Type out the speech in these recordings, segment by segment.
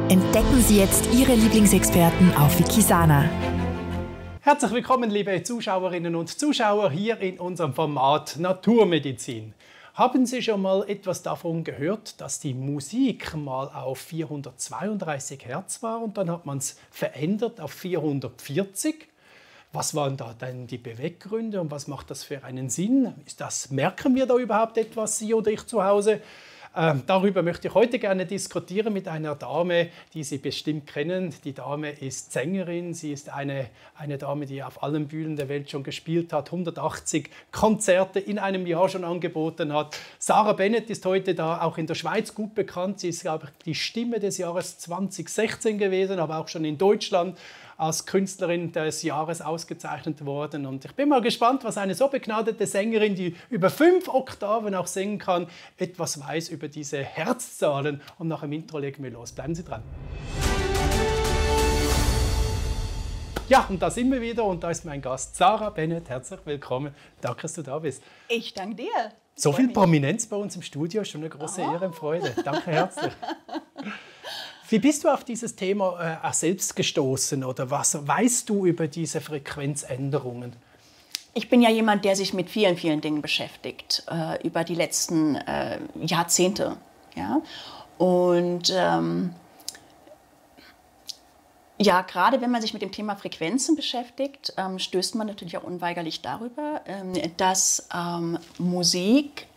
Entdecken Sie jetzt Ihre Lieblingsexperten auf Wikisana. Herzlich willkommen, liebe Zuschauerinnen und Zuschauer, hier in unserem Format Naturmedizin. Haben Sie schon mal etwas davon gehört, dass die Musik mal auf 432 Hertz war und dann hat man es verändert auf 440? Was waren da denn die Beweggründe und was macht das für einen Sinn? Merken wir da überhaupt etwas, Sie oder ich zu Hause? Darüber möchte ich heute gerne diskutieren mit einer Dame, die Sie bestimmt kennen. Die Dame ist Sängerin, sie ist eine Dame, die auf allen Bühnen der Welt schon gespielt hat, 180 Konzerte in einem Jahr schon angeboten hat. Sarah Bennett ist heute da, auch in der Schweiz gut bekannt. Sie ist, glaube ich, die Stimme des Jahres 2016 gewesen, aber auch schon in Deutschland als Künstlerin des Jahres ausgezeichnet worden. Und ich bin mal gespannt, was eine so begnadete Sängerin, die über 5 Oktaven auch singen kann, etwas weiß über diese Herzzahlen. Und nach dem Intro legen wir los. Bleiben Sie dran. Ja, und da sind wir wieder und da ist mein Gast Sarah Bennett. Herzlich willkommen. Danke, dass du da bist. Ich danke dir. So viel Prominenz bei uns im Studio, schon eine große Ehre und Freude. Danke herzlich. Wie bist du auf dieses Thema selbst gestoßen oder was weißt du über diese Frequenzänderungen? Ich bin ja jemand, der sich mit vielen, vielen Dingen beschäftigt, über die letzten Jahrzehnte. Ja? Und ja, gerade wenn man sich mit dem Thema Frequenzen beschäftigt, stößt man natürlich auch unweigerlich darüber, dass Musik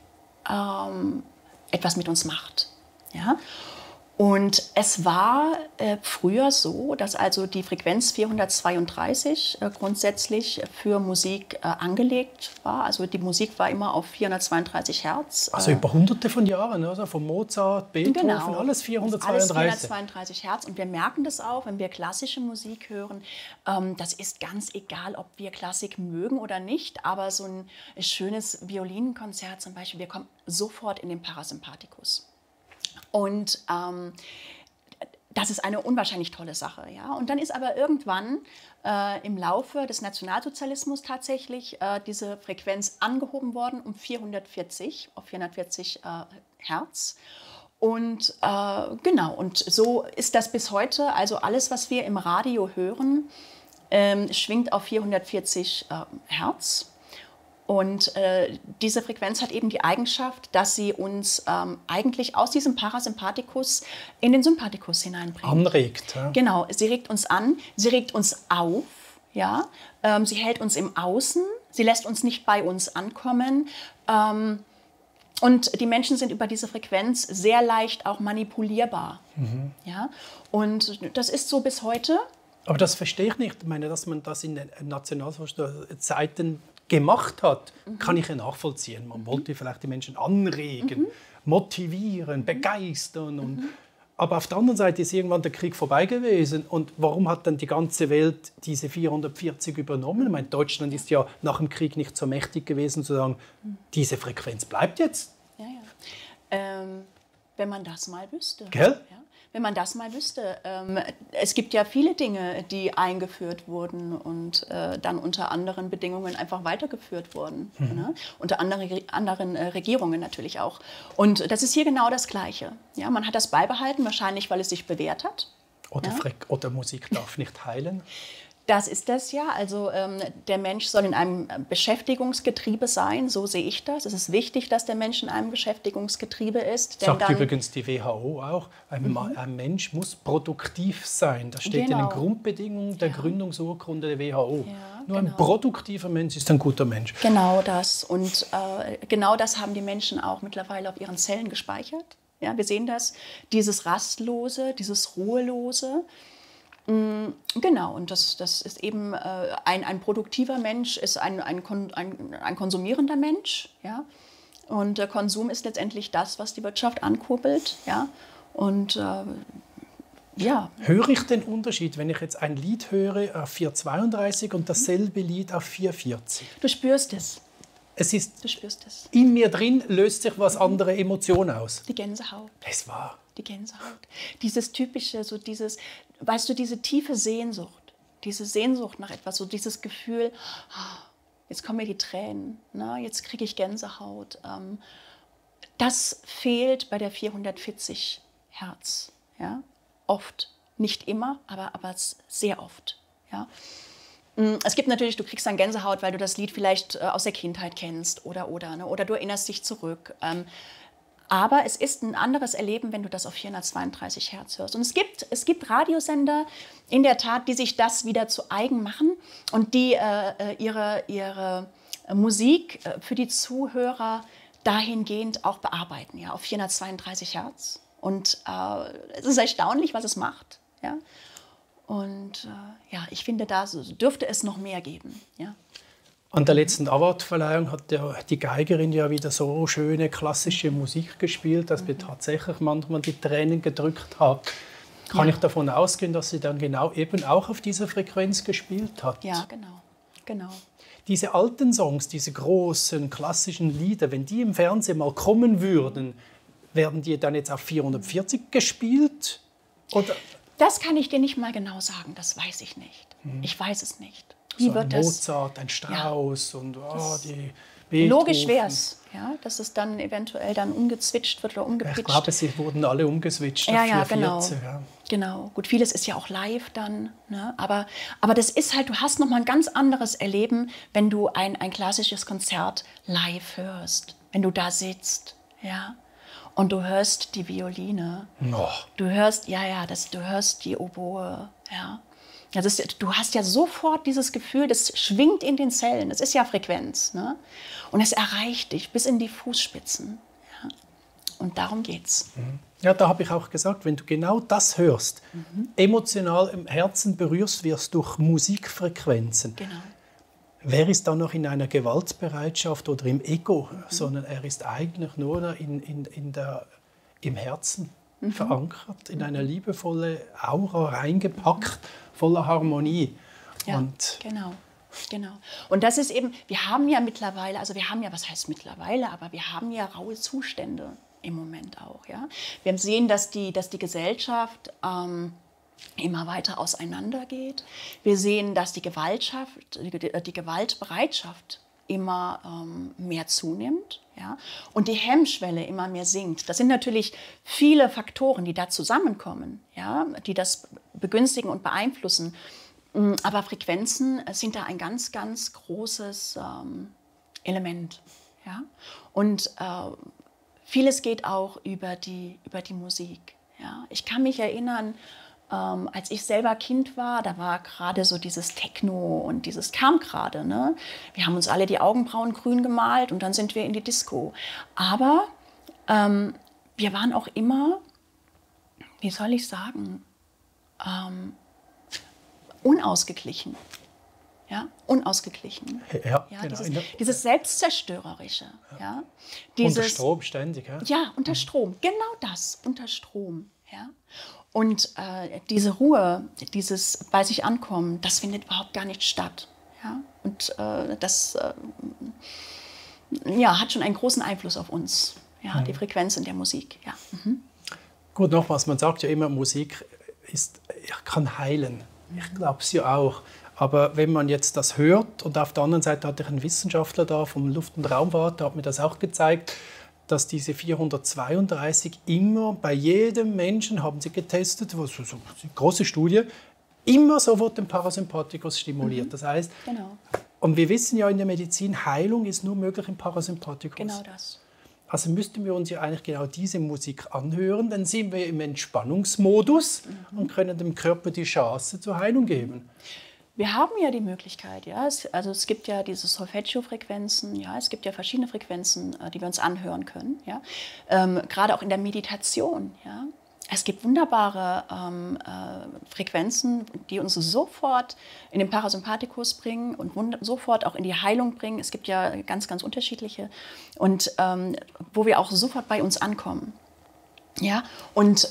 etwas mit uns macht. Ja? Und es war früher so, dass also die Frequenz 432 grundsätzlich für Musik angelegt war. Also die Musik war immer auf 432 Hertz. Also über hunderte von Jahren, also von Mozart, Beethoven, genau, alles 432. Alles 432 Hertz. Und wir merken das auch, wenn wir klassische Musik hören. Das ist ganz egal, ob wir Klassik mögen oder nicht. Aber so ein schönes Violinkonzert zum Beispiel, wir kommen sofort in den Parasympathikus. Und das ist eine unwahrscheinlich tolle Sache. Ja? Und dann ist aber irgendwann im Laufe des Nationalsozialismus tatsächlich diese Frequenz angehoben worden um 440, auf 440 Hertz. Und genau, und so ist das bis heute. Also alles, was wir im Radio hören, schwingt auf 440 Hertz. Und diese Frequenz hat eben die Eigenschaft, dass sie uns eigentlich aus diesem Parasympathikus in den Sympathikus hineinbringt. Anregt. Ja. Genau, sie regt uns an, sie regt uns auf, ja? Sie hält uns im Außen, sie lässt uns nicht bei uns ankommen. Und die Menschen sind über diese Frequenz sehr leicht auch manipulierbar. Mhm. Ja? Und das ist so bis heute. Aber das verstehe ich nicht. Ich meine, dass man das in den Nationalsozialismus-Zeiten gemacht hat, kann ich ja nachvollziehen. Man wollte vielleicht die Menschen anregen, motivieren, begeistern. Aber auf der anderen Seite ist irgendwann der Krieg vorbei gewesen. Und warum hat dann die ganze Welt diese 440 übernommen? Ich meine, Deutschland ist ja nach dem Krieg nicht so mächtig gewesen, zu sagen, diese Frequenz bleibt jetzt. Ja, ja. Wenn man das mal wüsste. Gell? Ja. Wenn man das mal wüsste. Es gibt ja viele Dinge, die eingeführt wurden und dann unter anderen Bedingungen einfach weitergeführt wurden. Ne? Unter anderen Regierungen natürlich auch. Und das ist hier genau das Gleiche. Ja, man hat das beibehalten, wahrscheinlich, weil es sich bewährt hat. Oder, ja? Oder Musik darf nicht heilen. Das ist das ja. Also der Mensch soll in einem Beschäftigungsgetriebe sein, so sehe ich das. Es ist wichtig, dass der Mensch in einem Beschäftigungsgetriebe ist. Sagt übrigens die WHO auch, ein Mensch muss produktiv sein. Das steht in den Grundbedingungen der Gründungsurkunde der WHO. Ja, nur ein produktiver Mensch ist ein guter Mensch. Genau das. Und genau das haben die Menschen auch mittlerweile auf ihren Zellen gespeichert. Ja, wir sehen das, dieses Rastlose, dieses Ruhelose. Genau, und das ist eben ein produktiver Mensch, ist ein konsumierender Mensch. Ja? Und der Konsum ist letztendlich das, was die Wirtschaft ankurbelt. Ja? Und ja. Höre ich den Unterschied, wenn ich jetzt ein Lied höre auf 432 und dasselbe Lied auf 440? Du spürst es. Du spürst es. In mir drin löst sich was andere Emotion aus. Die Gänsehaut. Es war. Die Gänsehaut. Dieses typische, so dieses, weißt du, diese tiefe Sehnsucht. Diese Sehnsucht nach etwas, so dieses Gefühl, jetzt kommen mir die Tränen, ne? Jetzt kriege ich Gänsehaut. Das fehlt bei der 440 Hertz. Ja? oft. Nicht immer, aber sehr oft. Ja. Es gibt natürlich, du kriegst dann Gänsehaut, weil du das Lied vielleicht aus der Kindheit kennst oder du erinnerst dich zurück. Aber es ist ein anderes Erleben, wenn du das auf 432 Hertz hörst. Und es gibt Radiosender, in der Tat, die sich das wieder zu eigen machen und die ihre Musik für die Zuhörer dahingehend auch bearbeiten, ja, auf 432 Hertz. Und es ist erstaunlich, was es macht. Ja. Und ich finde, da dürfte es noch mehr geben. Ja. An der letzten Awardverleihung hat die Geigerin ja wieder so schöne klassische Musik gespielt, dass mir tatsächlich manchmal die Tränen gedrückt hat. Kann ich davon ausgehen, dass sie dann genau eben auch auf dieser Frequenz gespielt hat? Ja, genau. Diese alten Songs, diese großen klassischen Lieder, wenn die im Fernsehen mal kommen würden, werden die dann jetzt auf 440 gespielt? Oder? Das kann ich dir nicht mal genau sagen, das weiß ich nicht. Ich weiß es nicht. Wie so wird ein Mozart, ein Strauss und die Beethoven. Logisch wäre es, ja, dass es dann eventuell dann umgezwitscht wird oder umgepitcht. Ich glaube, sie wurden alle umgeswitcht auf 440. Ja. Genau. Gut, vieles ist ja auch live dann. Ne? Aber das ist halt, du hast nochmal ein ganz anderes Erleben, wenn du ein klassisches Konzert live hörst. Wenn du da sitzt, ja. Und du hörst die Violine. Oh. Du hörst, du hörst die Oboe, ja. Du hast ja sofort dieses Gefühl, das schwingt in den Zellen, das ist ja Frequenz. Ne? Und es erreicht dich bis in die Fußspitzen. Ja? Und darum geht's. Ja, da habe ich auch gesagt, wenn du genau das hörst, emotional im Herzen berührst wirst durch Musikfrequenzen. Genau. Wer ist dann noch in einer Gewaltbereitschaft oder im Ego, sondern er ist eigentlich nur im Herzen verankert, in eine liebevolle Aura reingepackt, voller Harmonie. Ja, und genau. Und das ist eben, wir haben ja mittlerweile, was heißt mittlerweile, aber wir haben ja raue Zustände im Moment auch. Ja? Wir sehen, dass die Gesellschaft immer weiter auseinandergeht. Wir sehen, dass die Gewaltbereitschaft immer mehr zunimmt, ja? Und die Hemmschwelle immer mehr sinkt. Das sind natürlich viele Faktoren, die da zusammenkommen, ja? Die das begünstigen und beeinflussen. Aber Frequenzen sind da ein ganz, ganz großes Element. Ja? Und vieles geht auch über die Musik. Ja? Ich kann mich erinnern, als ich selber Kind war, da war gerade so dieses Techno und dieses kam gerade. Ne? Wir haben uns alle die Augenbrauen grün gemalt und dann sind wir in die Disco. Aber wir waren auch immer, wie soll ich sagen, unausgeglichen. Ja, unausgeglichen. Ja, ja, genau. dieses Selbstzerstörerische. Ja. Unter Strom ständig. Ja, ja, unter Strom. Genau das, unter Strom. Ja. Und diese Ruhe, dieses bei sich ankommen, das findet überhaupt gar nicht statt. Ja? Und das hat schon einen großen Einfluss auf uns, ja? Die Frequenz in der Musik. Ja. Gut, nochmals, man sagt ja immer, Musik kann heilen. Ich glaube es ja auch. Aber wenn man jetzt das hört, und auf der anderen Seite hatte ich einen Wissenschaftler da vom Luft- und Raumfahrt, der hat mir das auch gezeigt, dass diese 432 immer bei jedem Menschen, haben sie getestet, so eine große Studie, immer sofort den Parasympathikus stimuliert. Das heißt, und wir wissen ja in der Medizin, Heilung ist nur möglich im Parasympathikus. Genau das. Also müssten wir uns ja eigentlich genau diese Musik anhören, dann sind wir im Entspannungsmodus und können dem Körper die Chance zur Heilung geben. Wir haben ja die Möglichkeit, ja. Es gibt ja diese Solfeggio-Frequenzen, ja. Es gibt ja verschiedene Frequenzen, die wir uns anhören können, ja. Gerade auch in der Meditation, ja. Es gibt wunderbare Frequenzen, die uns sofort in den Parasympathikus bringen und sofort auch in die Heilung bringen. Es gibt ja ganz, ganz unterschiedliche und wo wir auch sofort bei uns ankommen, ja. Und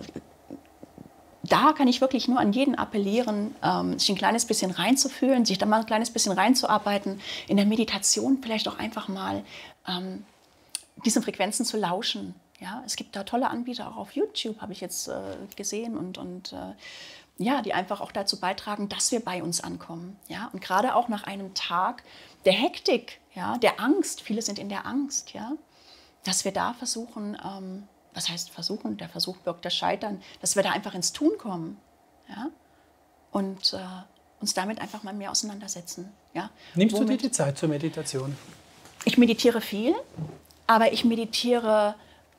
da kann ich wirklich nur an jeden appellieren, sich ein kleines bisschen reinzufühlen, sich da mal ein kleines bisschen reinzuarbeiten, in der Meditation vielleicht auch einfach mal diesen Frequenzen zu lauschen. Ja, es gibt da tolle Anbieter, auch auf YouTube habe ich jetzt gesehen und die einfach auch dazu beitragen, dass wir bei uns ankommen. Ja? Und gerade auch nach einem Tag der Hektik, ja, der Angst, viele sind in der Angst, ja, dass wir da versuchen, was heißt versuchen? Der Versuch birgt das Scheitern, dass wir da einfach ins Tun kommen, ja? Und uns damit einfach mal mehr auseinandersetzen. Ja? Nimmst du dir die Zeit zur Meditation? Ich meditiere viel, aber ich meditiere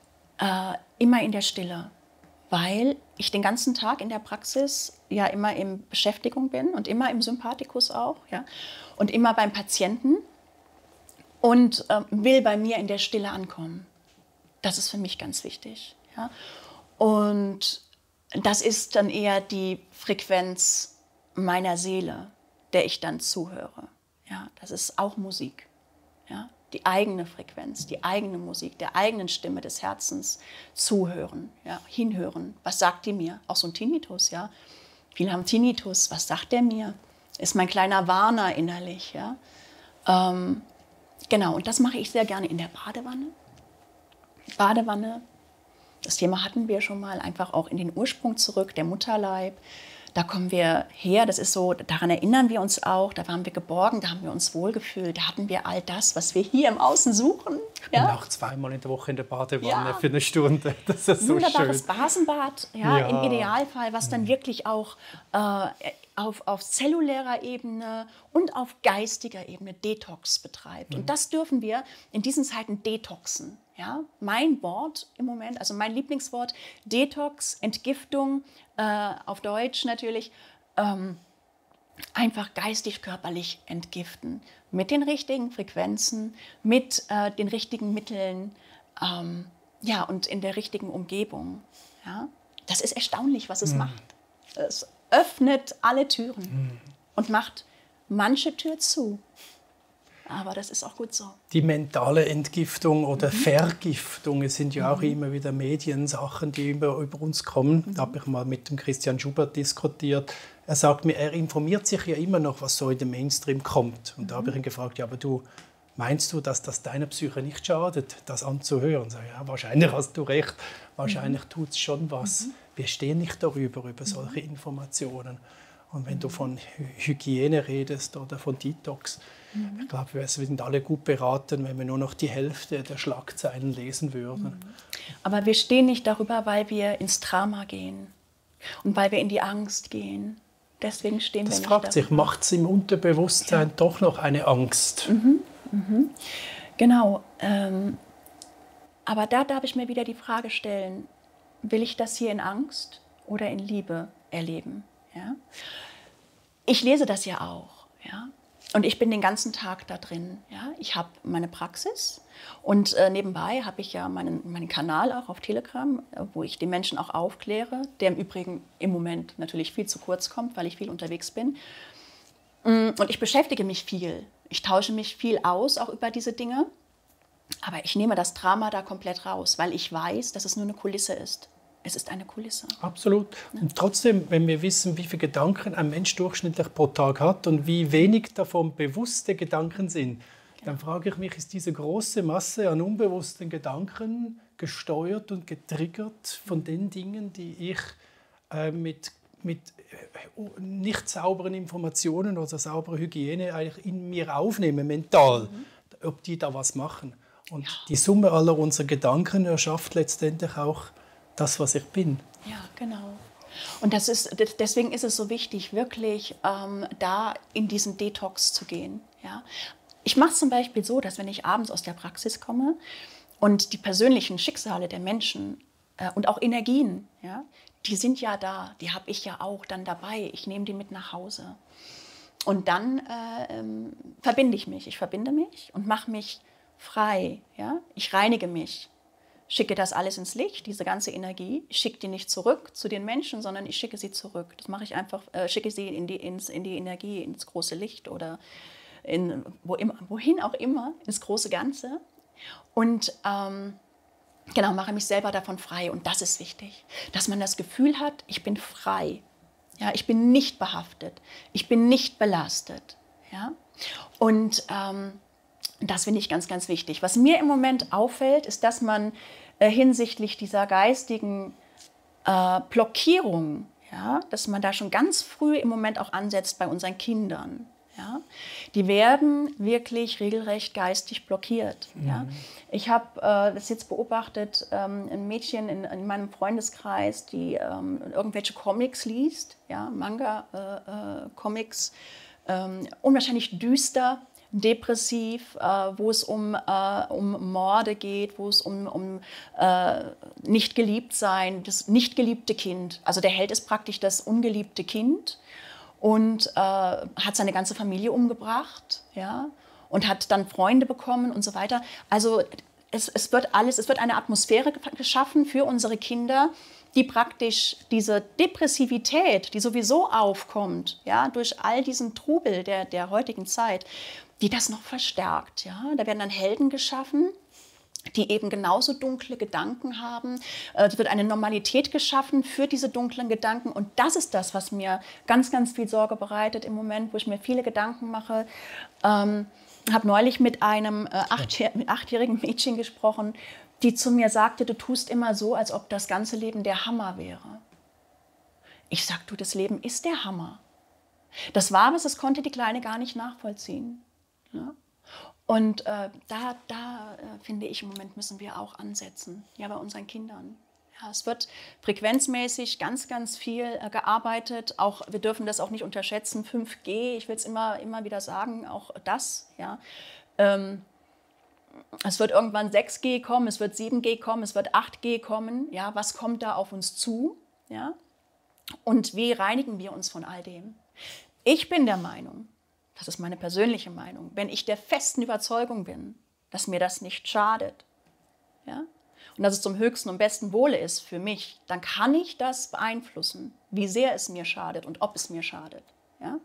immer in der Stille, weil ich den ganzen Tag in der Praxis ja immer in Beschäftigung bin und immer im Sympathikus auch, ja? Und immer beim Patienten und will bei mir in der Stille ankommen. Das ist für mich ganz wichtig. Ja? Und das ist dann eher die Frequenz meiner Seele, der ich dann zuhöre. Ja? Das ist auch Musik. Ja? Die eigene Frequenz, die eigene Musik, der eigenen Stimme des Herzens zuhören, ja? Hinhören. Was sagt die mir? Auch so ein Tinnitus. Ja? Viele haben Tinnitus. Was sagt der mir? Ist mein kleiner Warner innerlich. Ja? Genau, und das mache ich sehr gerne in der Badewanne. Badewanne, das Thema hatten wir schon mal, einfach auch in den Ursprung zurück, der Mutterleib. Da kommen wir her, das ist so, daran erinnern wir uns auch, da waren wir geborgen, da haben wir uns wohlgefühlt, da hatten wir all das, was wir hier im Außen suchen. Ich bin auch zweimal in der Woche in der Badewanne für eine Stunde. Das ist so wunderbares schön. Basenbad, im Idealfall, was dann wirklich auch auf zellulärer Ebene und auf geistiger Ebene Detox betreibt. Und das dürfen wir in diesen Zeiten detoxen. Ja? Mein Wort im Moment, also mein Lieblingswort, Detox, Entgiftung, auf Deutsch natürlich, einfach geistig-körperlich entgiften. Mit den richtigen Frequenzen, mit den richtigen Mitteln, und in der richtigen Umgebung. Ja? Das ist erstaunlich, was es macht. Es öffnet alle Türen und macht manche Tür zu. Aber das ist auch gut so. Die mentale Entgiftung oder Vergiftung, es sind ja auch immer wieder Mediensachen, die über uns kommen. Da habe ich mal mit dem Christian Schubert diskutiert. Er sagt mir, er informiert sich ja immer noch, was so in den Mainstream kommt. Und da habe ich ihn gefragt, ja, aber meinst du, dass das deiner Psyche nicht schadet, das anzuhören? So, ja, wahrscheinlich hast du recht. Wahrscheinlich tut es schon was. Wir stehen nicht darüber, über solche Informationen. Und wenn du von Hygiene redest oder von Detox, ich glaube, wir sind alle gut beraten, wenn wir nur noch die Hälfte der Schlagzeilen lesen würden. Aber wir stehen nicht darüber, weil wir ins Drama gehen und weil wir in die Angst gehen. Deswegen stehen wir nicht darüber. Das fragt sich, macht es im Unterbewusstsein doch noch eine Angst? Genau. Aber da darf ich mir wieder die Frage stellen, will ich das hier in Angst oder in Liebe erleben? Ja? Ich lese das ja auch. Ja? Und ich bin den ganzen Tag da drin. Ja? Ich habe meine Praxis und nebenbei habe ich ja meinen Kanal auch auf Telegram, wo ich die Menschen auch aufkläre, der im Übrigen im Moment natürlich viel zu kurz kommt, weil ich viel unterwegs bin. Und ich beschäftige mich viel. Ich tausche mich viel aus, auch über diese Dinge. Aber ich nehme das Drama da komplett raus, weil ich weiß, dass es nur eine Kulisse ist. Es ist eine Kulisse. Absolut. Ja. Und trotzdem, wenn wir wissen, wie viele Gedanken ein Mensch durchschnittlich pro Tag hat und wie wenig davon bewusste Gedanken sind, dann frage ich mich, ist diese große Masse an unbewussten Gedanken gesteuert und getriggert von den Dingen, die ich mit nicht sauberen Informationen oder sauberer Hygiene eigentlich in mir aufnehme, mental, ob die da was machen. Und die Summe aller unserer Gedanken erschafft letztendlich auch das, was ich bin. Ja, genau. Und deswegen ist es so wichtig, wirklich da in diesen Detox zu gehen. Ja? Ich mache es zum Beispiel so, dass wenn ich abends aus der Praxis komme und die persönlichen Schicksale der Menschen und auch Energien, ja, die sind ja da, die habe ich ja auch dann dabei. Ich nehme die mit nach Hause. Und dann verbinde ich mich. Ich verbinde mich und mache mich frei. Ja? Ich reinige mich. Schicke das alles ins Licht, diese ganze Energie. Ich schicke die nicht zurück zu den Menschen, sondern ich schicke sie zurück. Das mache ich einfach, schicke sie in die Energie, ins große Licht oder wohin auch immer, ins große Ganze. Und mache mich selber davon frei. Und das ist wichtig, dass man das Gefühl hat, ich bin frei. Ja, ich bin nicht behaftet. Ich bin nicht belastet. Ja? Und das finde ich ganz, ganz wichtig. Was mir im Moment auffällt, ist, dass man hinsichtlich dieser geistigen Blockierung, ja, dass man da schon ganz früh im Moment auch ansetzt bei unseren Kindern. Ja? Die werden wirklich regelrecht geistig blockiert. Ja? Ich habe das jetzt beobachtet, ein Mädchen in meinem Freundeskreis, die irgendwelche Comics liest, ja? Manga-Comics, unwahrscheinlich düster, depressiv, wo es um Morde geht, wo es um nicht geliebt sein, das nicht geliebte Kind. Also der Held ist praktisch das ungeliebte Kind und hat seine ganze Familie umgebracht, ja, und hat dann Freunde bekommen und so weiter. Also es wird eine Atmosphäre geschaffen für unsere Kinder, die praktisch diese Depressivität, die sowieso aufkommt, ja, durch all diesen Trubel der heutigen Zeit, die das noch verstärkt. Ja. Da werden dann Helden geschaffen, die eben genauso dunkle Gedanken haben. Es wird eine Normalität geschaffen für diese dunklen Gedanken. Und das ist das, was mir ganz, ganz viel Sorge bereitet im Moment, wo ich mir viele Gedanken mache. Habe neulich mit einem 8-jährigen Mädchen gesprochen, die zu mir sagte, du tust immer so, als ob das ganze Leben der Hammer wäre. Ich sag, du, das Leben ist der Hammer. Das Wahres, das konnte die Kleine gar nicht nachvollziehen. Ja? Und finde ich, im Moment müssen wir auch ansetzen, ja, bei unseren Kindern. Ja, es wird frequenzmäßig ganz, ganz viel gearbeitet. Auch, wir dürfen das auch nicht unterschätzen, 5G, ich will es immer wieder sagen, auch das. Ja. Es wird irgendwann 6G kommen, es wird 7G kommen, es wird 8G kommen. Ja, was kommt da auf uns zu? Ja? Und wie reinigen wir uns von all dem? Ich bin der Meinung, das ist meine persönliche Meinung, wenn ich der festen Überzeugung bin, dass mir das nicht schadet, ja, und dass es zum höchsten und besten Wohle ist für mich, dann kann ich das beeinflussen, wie sehr es mir schadet und ob es mir schadet. Ja?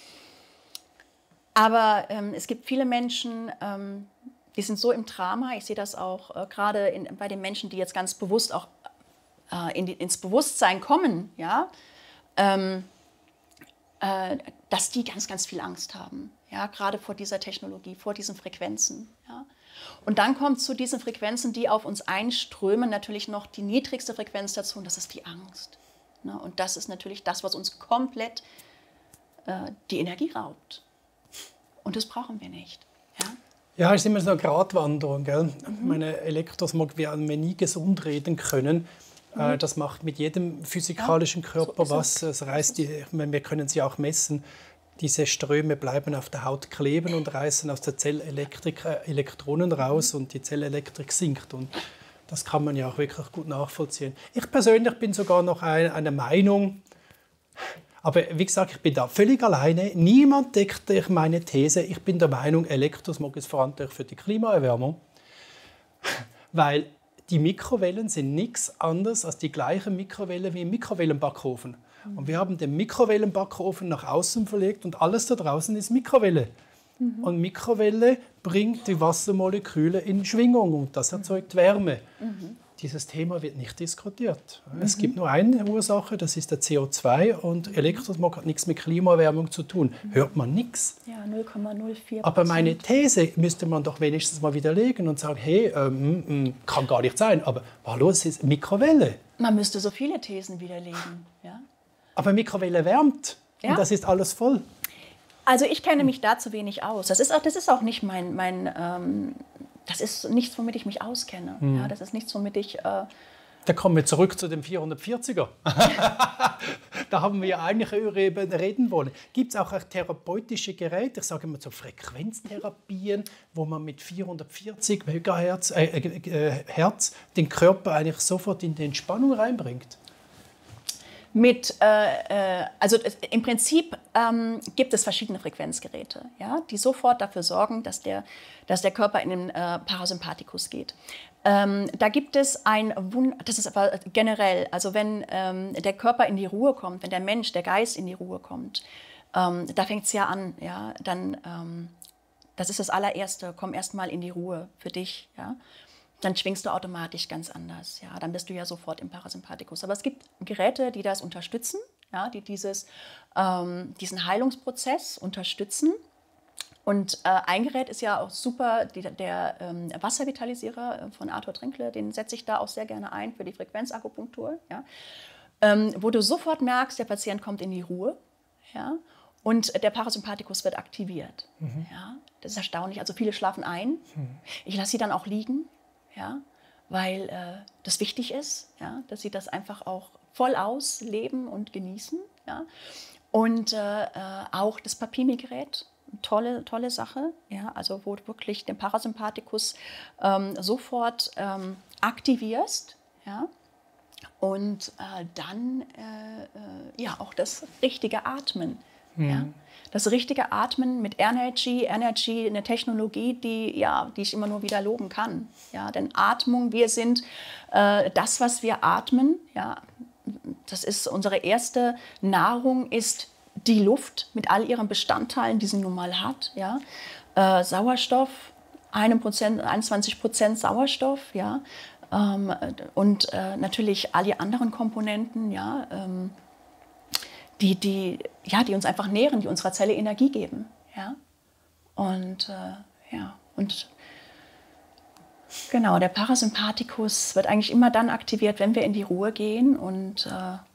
Aber es gibt viele Menschen, die sind so im Drama, ich sehe das auch gerade bei den Menschen, die jetzt ganz bewusst auch ins Bewusstsein kommen, ja, dass die ganz, ganz viel Angst haben, ja, gerade vor dieser Technologie, vor diesen Frequenzen. Ja. Und dann kommt zu diesen Frequenzen, die auf uns einströmen, natürlich noch die niedrigste Frequenz dazu, und das ist die Angst. Ne? Und das ist natürlich das, was uns komplett die Energie raubt. Und das brauchen wir nicht. Ja? Ja, es ist immer so eine Gratwanderung. Gell? Meine Elektrosmog werden wir nie gesund reden können. Das macht mit jedem physikalischen Körper was. Das heißt, wir können sie auch messen. Diese Ströme bleiben auf der Haut kleben und reißen aus der Zellelektrik Elektronen raus und die Zellelektrik sinkt. Und das kann man ja auch wirklich gut nachvollziehen. Ich persönlich bin sogar noch einer Meinung, aber wie gesagt, ich bin da völlig alleine. Niemand deckt durch meine These. Ich bin der Meinung, Elektrosmog ist verantwortlich für die Klimaerwärmung, weil die Mikrowellen sind nichts anderes als die gleichen Mikrowellen wie im Mikrowellenbackofen. Und wir haben den Mikrowellenbackofen nach außen verlegt und alles da draußen ist Mikrowelle. Und Mikrowelle bringt die Wassermoleküle in Schwingung und das erzeugt Wärme. Dieses Thema wird nicht diskutiert. Es gibt nur eine Ursache, das ist der CO2 und Elektrosmog hat nichts mit Klimaerwärmung zu tun. Hört man nichts. Ja, 0,04%. Aber meine These müsste man doch wenigstens mal widerlegen und sagen, hey, kann gar nicht sein, aber hallo, es ist Mikrowelle. Man müsste so viele Thesen widerlegen. Ja? Aber Mikrowelle wärmt und das ist alles voll. Also ich kenne mich da zu wenig aus. Das ist auch nicht das ist nichts, womit ich mich auskenne. Ja, das ist nichts, womit ich... Da kommen wir zurück zu dem 440er. Da haben wir ja eigentlich reden wollen. Gibt es auch therapeutische Geräte, ich sage immer so Frequenztherapien, wo man mit 440 Hertz den Körper eigentlich sofort in die Entspannung reinbringt? Also im Prinzip gibt es verschiedene Frequenzgeräte, ja, die sofort dafür sorgen, dass der Körper in den Parasympathikus geht. Da gibt es das ist aber generell, also wenn der Körper in die Ruhe kommt, wenn der Mensch, der Geist in die Ruhe kommt, da fängt es ja an, ja, dann, das ist das allererste, komm erst mal in die Ruhe für dich, ja. Dann schwingst du automatisch ganz anders. Ja? Dann bist du ja sofort im Parasympathikus. Aber es gibt Geräte, die das unterstützen, ja? Die diesen Heilungsprozess unterstützen. Und ein Gerät ist ja auch super, der Wasservitalisierer von Arthur Trinkle, den setze ich da auch sehr gerne ein für die Frequenzakupunktur. Ja? Wo du sofort merkst, der Patient kommt in die Ruhe. Ja? und der Parasympathikus wird aktiviert. Ja, das ist erstaunlich. Also viele schlafen ein. Ich lasse sie dann auch liegen, ja, weil das wichtig ist, ja, dass sie das einfach auch voll ausleben und genießen. Ja. Und auch das Papimi-Gerät, tolle Sache, ja, also wo du wirklich den Parasympathikus sofort aktivierst, ja, und dann ja auch das richtige Atmen. Ja. Das richtige Atmen mit Energy, eine Technologie, die ich immer nur wieder loben kann. Ja, denn Atmung, wir sind das, was wir atmen. Ja, das ist unsere erste Nahrung, ist die Luft mit all ihren Bestandteilen, die sie nun mal hat. Ja. Sauerstoff, 21% Sauerstoff, ja. Und natürlich all die anderen Komponenten, ja, die uns einfach nähren, die unserer Zelle Energie geben. Ja? Und genau, der Parasympathikus wird eigentlich immer dann aktiviert, wenn wir in die Ruhe gehen und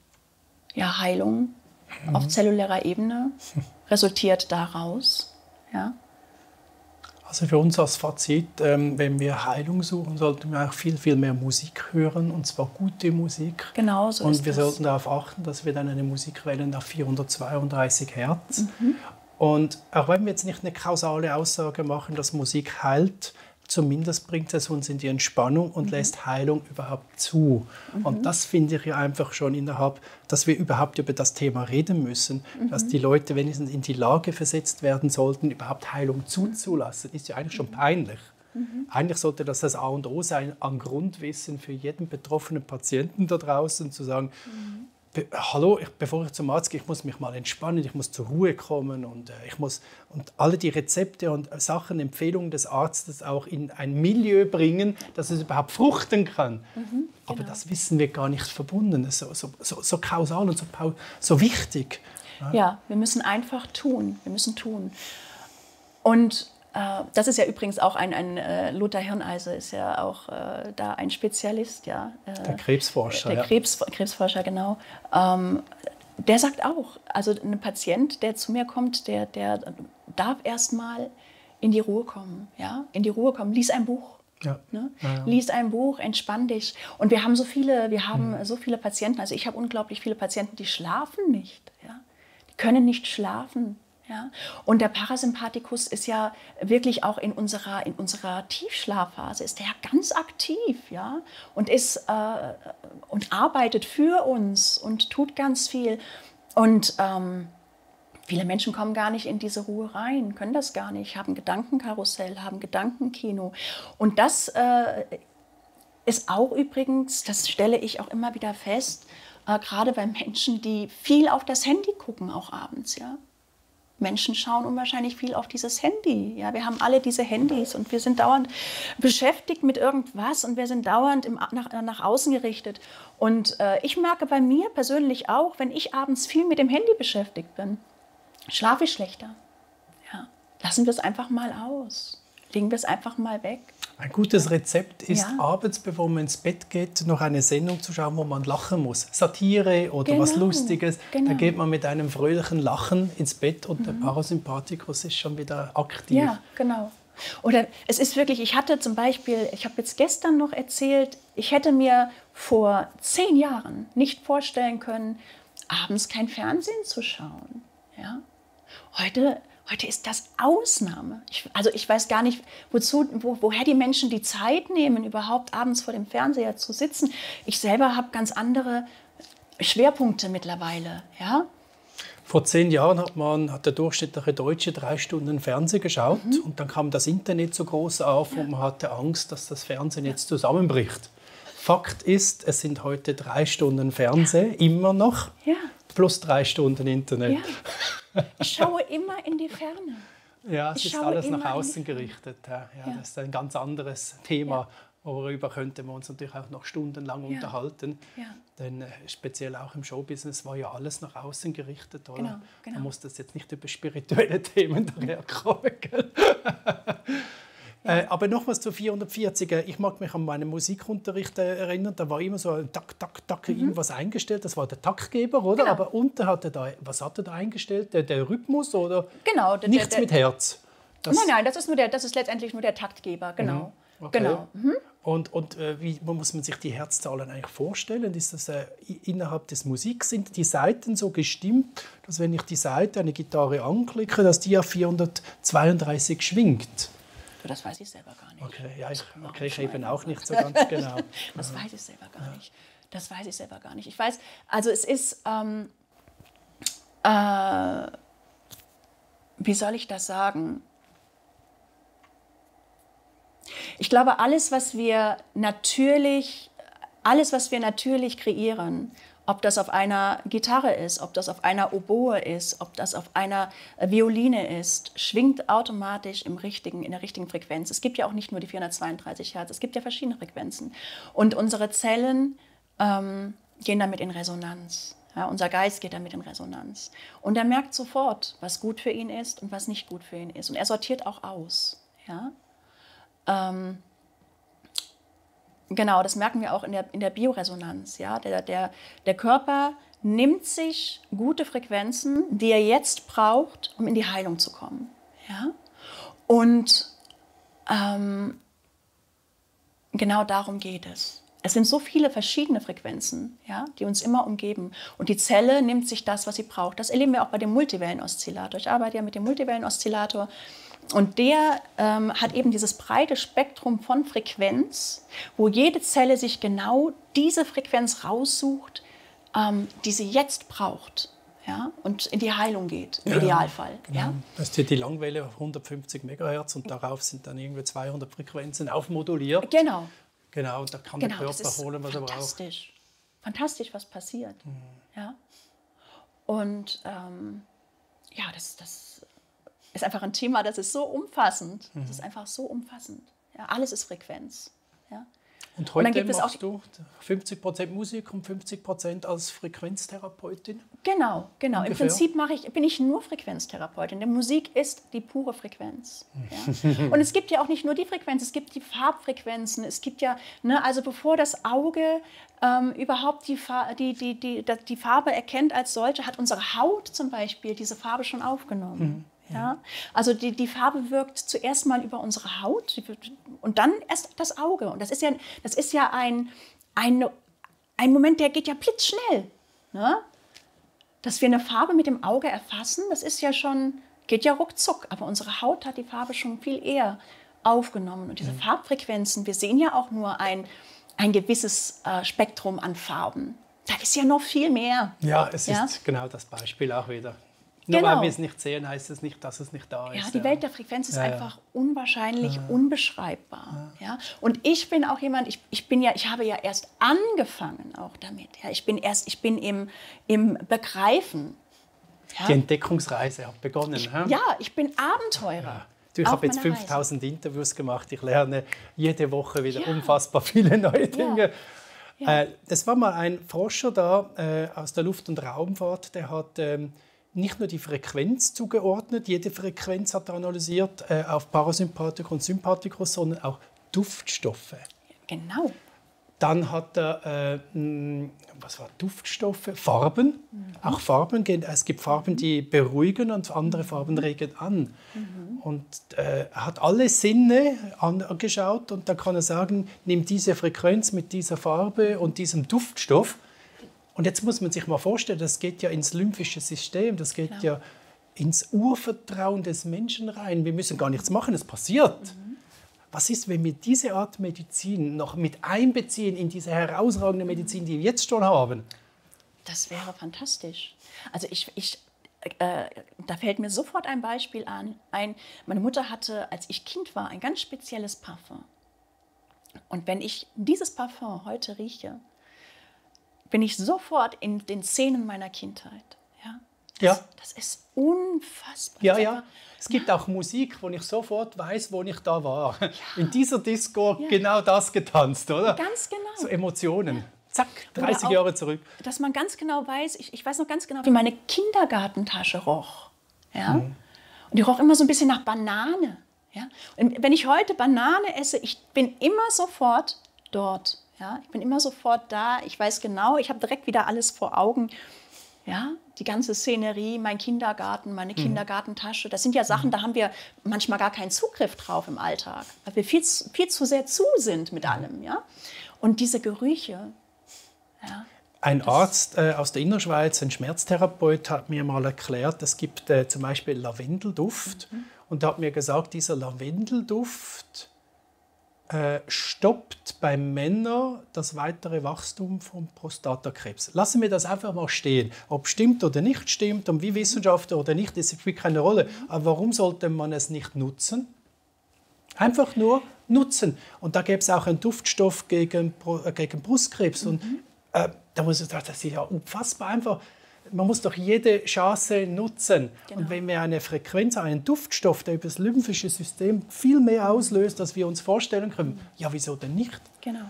Heilung auf zellulärer Ebene resultiert daraus. Ja? Also für uns als Fazit, wenn wir Heilung suchen, sollten wir auch viel, viel mehr Musik hören, und zwar gute Musik. Genau, so ist es. Und wir sollten darauf achten, dass wir dann eine Musik wählen auf 432 Hertz. Und auch wenn wir jetzt nicht eine kausale Aussage machen, dass Musik heilt, zumindest bringt es uns in die Entspannung und lässt Heilung überhaupt zu. Und das finde ich ja einfach schon innerhalb, dass wir überhaupt über das Thema reden müssen, dass die Leute wenigstens in die Lage versetzt werden sollten, überhaupt Heilung zuzulassen, ist ja eigentlich schon peinlich. Eigentlich sollte das A und O sein, an Grundwissen für jeden betroffenen Patienten da draußen, zu sagen, hallo, bevor ich zum Arzt gehe, ich muss mich mal entspannen, ich muss zur Ruhe kommen und und alle die Rezepte und Sachen, Empfehlungen des Arztes auch in ein Milieu bringen, dass es überhaupt fruchten kann. Aber das wissen wir gar nicht verbunden. Das ist so kausal und so wichtig. Ja, wir müssen einfach tun. Wir müssen tun. Und das ist ja übrigens auch Lothar Hirneise ist ja auch da ein Spezialist, ja. Der Krebsforscher. Der Krebsforscher, genau. Der sagt auch, also ein Patient, der zu mir kommt, der darf erstmal in die Ruhe kommen, ja, lies ein Buch. Ja. Ne? Ja. Lies ein Buch, entspann dich. Und wir haben so viele Patienten, also ich habe unglaublich viele Patienten, die schlafen nicht, ja. Die können nicht schlafen. Ja? Und der Parasympathikus ist ja wirklich auch in unserer Tiefschlafphase, ist der ganz aktiv, ja? Und arbeitet für uns und tut ganz viel. Und viele Menschen kommen gar nicht in diese Ruhe rein, können das gar nicht, haben Gedankenkarussell, haben Gedankenkino. Und das ist auch übrigens, das stelle ich auch immer wieder fest, gerade bei Menschen, die viel auf das Handy gucken, auch abends, ja. Menschen schauen unwahrscheinlich viel auf dieses Handy. Ja, wir haben alle diese Handys und wir sind dauernd beschäftigt mit irgendwas und wir sind dauernd nach außen gerichtet. Und ich merke bei mir persönlich auch, wenn ich abends viel mit dem Handy beschäftigt bin, schlafe ich schlechter. Ja, lassen wir es einfach mal aus. Legen wir es einfach mal weg. Ein gutes Rezept ist, abends, bevor man ins Bett geht, noch eine Sendung zu schauen, wo man lachen muss. Satire oder was Lustiges. Da geht man mit einem fröhlichen Lachen ins Bett und der Parasympathikus ist schon wieder aktiv. Ja, genau. Oder es ist wirklich, ich hatte zum Beispiel, ich habe jetzt gestern noch erzählt, ich hätte mir vor 10 Jahren nicht vorstellen können, abends kein Fernsehen zu schauen. Ja? Heute ist das Ausnahme. Ich weiß gar nicht, woher die Menschen die Zeit nehmen, überhaupt abends vor dem Fernseher zu sitzen. Ich selber habe ganz andere Schwerpunkte mittlerweile. Ja? Vor 10 Jahren hat der durchschnittliche Deutsche 3 Stunden Fernsehen geschaut und dann kam das Internet so groß auf und man hatte Angst, dass das Fernsehen jetzt zusammenbricht. Fakt ist, es sind heute 3 Stunden Fernsehen, immer noch, plus 3 Stunden Internet. Ja. Ich schaue immer in die Ferne. Ja, es ist alles nach außen gerichtet. Ja, das ist ein ganz anderes Thema, worüber könnte man uns natürlich auch noch stundenlang unterhalten. Ja. Denn speziell auch im Showbusiness war ja alles nach außen gerichtet. Oder? Genau. Man muss das jetzt nicht über spirituelle Themen daherkommen. Aber nochmals zu 440er. Ich mag mich an meinen Musikunterricht erinnern. Da war immer so ein Tack, Tack, Tack, irgendwas eingestellt. Das war der Taktgeber, oder? Genau. Aber unten hat er da, was hat er da eingestellt? Der Rhythmus oder? Genau. Nichts mit Herz. Nein, das ist letztendlich nur der Taktgeber, genau. Okay. Genau. Und wie muss man sich die Herzzahlen eigentlich vorstellen? Ist das innerhalb des Musiks, sind die Saiten so gestimmt, dass wenn ich die Saite eine Gitarre anklicke, dass die auf 432 schwingt? Das weiß ich selber gar nicht. Okay, ja, ich eben auch nicht so ganz genau. Das weiß ich selber gar nicht. Das weiß ich selber gar nicht. Ich weiß, also es ist, wie soll ich das sagen? Ich glaube, alles, was wir natürlich kreieren, ob das auf einer Gitarre ist, ob das auf einer Oboe ist, ob das auf einer Violine ist, schwingt automatisch in der richtigen Frequenz. Es gibt ja auch nicht nur die 432 Hertz, es gibt ja verschiedene Frequenzen. Und unsere Zellen gehen damit in Resonanz. Ja, unser Geist geht damit in Resonanz. Und er merkt sofort, was gut für ihn ist und was nicht gut für ihn ist. Und er sortiert auch aus. Ja? Genau, das merken wir auch in der Bioresonanz. Ja? Der Körper nimmt sich gute Frequenzen, die er jetzt braucht, um in die Heilung zu kommen. Ja? Und genau darum geht es. Es sind so viele verschiedene Frequenzen, ja, die uns immer umgeben. Und die Zelle nimmt sich das, was sie braucht. Das erleben wir auch bei dem Multiwellen-Oszillator. Ich arbeite ja mit dem Multiwellen-Oszillator. Und der hat eben dieses breite Spektrum von Frequenz, wo jede Zelle sich genau diese Frequenz raussucht, die sie jetzt braucht, ja, und in die Heilung geht, im Idealfall. Genau. Ja? Das ist die Langwelle auf 150 MHz und darauf sind dann irgendwie 200 Frequenzen aufmoduliert. Genau. Genau, und da kann der Körper holen, was er braucht. Fantastisch. Fantastisch, was passiert. Ja? Und ja, das ist einfach ein Thema, das ist so umfassend. Das ist einfach so umfassend. Ja, alles ist Frequenz. Ja? Und heute gibt es machst du 50% Musik und 50% als Frequenztherapeutin? Genau. Ungefähr. Im Prinzip bin ich nur Frequenztherapeutin. Denn Musik ist die pure Frequenz. Ja? Und es gibt ja auch nicht nur die Frequenz, es gibt die Farbfrequenzen. Es gibt ja, ne, also bevor das Auge überhaupt die Farbe erkennt als solche, hat unsere Haut zum Beispiel diese Farbe schon aufgenommen. Ja? Also die Farbe wirkt zuerst mal über unsere Haut und dann erst das Auge. Und das ist ja ein Moment, der geht ja blitzschnell. Ne? Dass wir eine Farbe mit dem Auge erfassen, das ist ja geht ja ruckzuck. Aber unsere Haut hat die Farbe schon viel eher aufgenommen. Und diese Farbfrequenzen, wir sehen ja auch nur ein gewisses Spektrum an Farben. Da ist ja noch viel mehr. Ja, es ist genau das Beispiel auch wieder. Nur weil wir es nicht sehen, heißt es nicht, dass es nicht da ist. Ja, die Welt der Frequenz ist einfach unwahrscheinlich unbeschreibbar. Ja? Und ich bin auch jemand, ich habe ja erst angefangen auch damit. Ja? Ich bin im Begreifen. Ja? Die Entdeckungsreise hat begonnen. Ich bin Abenteurer. Ja. Ich habe jetzt 5000 Interviews gemacht. Ich lerne jede Woche wieder unfassbar viele neue Dinge. Ja. Es war mal ein Forscher da aus der Luft- und Raumfahrt, der hat nicht nur die Frequenz zugeordnet, jede Frequenz hat er analysiert auf Parasympathikus und Sympathikus, sondern auch Duftstoffe. Genau. Dann hat er, Duftstoffe? Farben. Auch Farben. Es gibt Farben, die beruhigen und andere Farben regen an. Und er hat alle Sinne angeschaut und dann kann er sagen, nimm diese Frequenz mit dieser Farbe und diesem Duftstoff. Und jetzt muss man sich mal vorstellen, das geht ja ins lymphische System, das geht ja ins Urvertrauen des Menschen rein. Wir müssen gar nichts machen, es passiert. Was ist, wenn wir diese Art Medizin noch mit einbeziehen in diese herausragende Medizin, die wir jetzt schon haben? Das wäre fantastisch. Also da fällt mir sofort ein Beispiel ein. Meine Mutter hatte, als ich Kind war, ein ganz spezielles Parfum. Und wenn ich dieses Parfum heute rieche, bin ich sofort in den Szenen meiner Kindheit. Das ist unfassbar. Ja. Es gibt auch Musik, wo ich sofort weiß, wo ich da war. Ja. In dieser Disco genau das getanzt, oder? Ganz genau. So Emotionen. Zack, 30 auch, Jahre zurück. Dass man ganz genau weiß, ich weiß noch ganz genau, wie meine Kindergartentasche roch. Ja? Und die roch immer so ein bisschen nach Banane. Ja? Und wenn ich heute Banane esse, ich bin immer sofort dort. Ja? Ich bin immer sofort da. Ich weiß genau, ich habe direkt wieder alles vor Augen. Ja? Die ganze Szenerie, mein Kindergarten, meine Kindergartentasche. Das sind ja Sachen, da haben wir manchmal gar keinen Zugriff drauf im Alltag, weil wir viel zu sehr zu sind mit allem. Ja? Und diese Gerüche. Ja? Ein Arzt aus der Innerschweiz, ein Schmerztherapeut, hat mir mal erklärt, es gibt zum Beispiel Lavendelduft. Und er hat mir gesagt, dieser Lavendelduft stoppt bei Männern das weitere Wachstum von Prostatakrebs. Lassen wir das einfach mal stehen. Ob stimmt oder nicht stimmt, und wie Wissenschaftler oder nicht, das spielt keine Rolle. Aber warum sollte man es nicht nutzen? Einfach nur nutzen. Und da gäbe es auch einen Duftstoff gegen Brustkrebs. Und da muss ich sagen, das ist ja unfassbar einfach. Man muss doch jede Chance nutzen. Genau. Und wenn wir eine Frequenz, einen Duftstoff, der über das lymphische System viel mehr auslöst, als wir uns vorstellen können, ja, wieso denn nicht? Genau.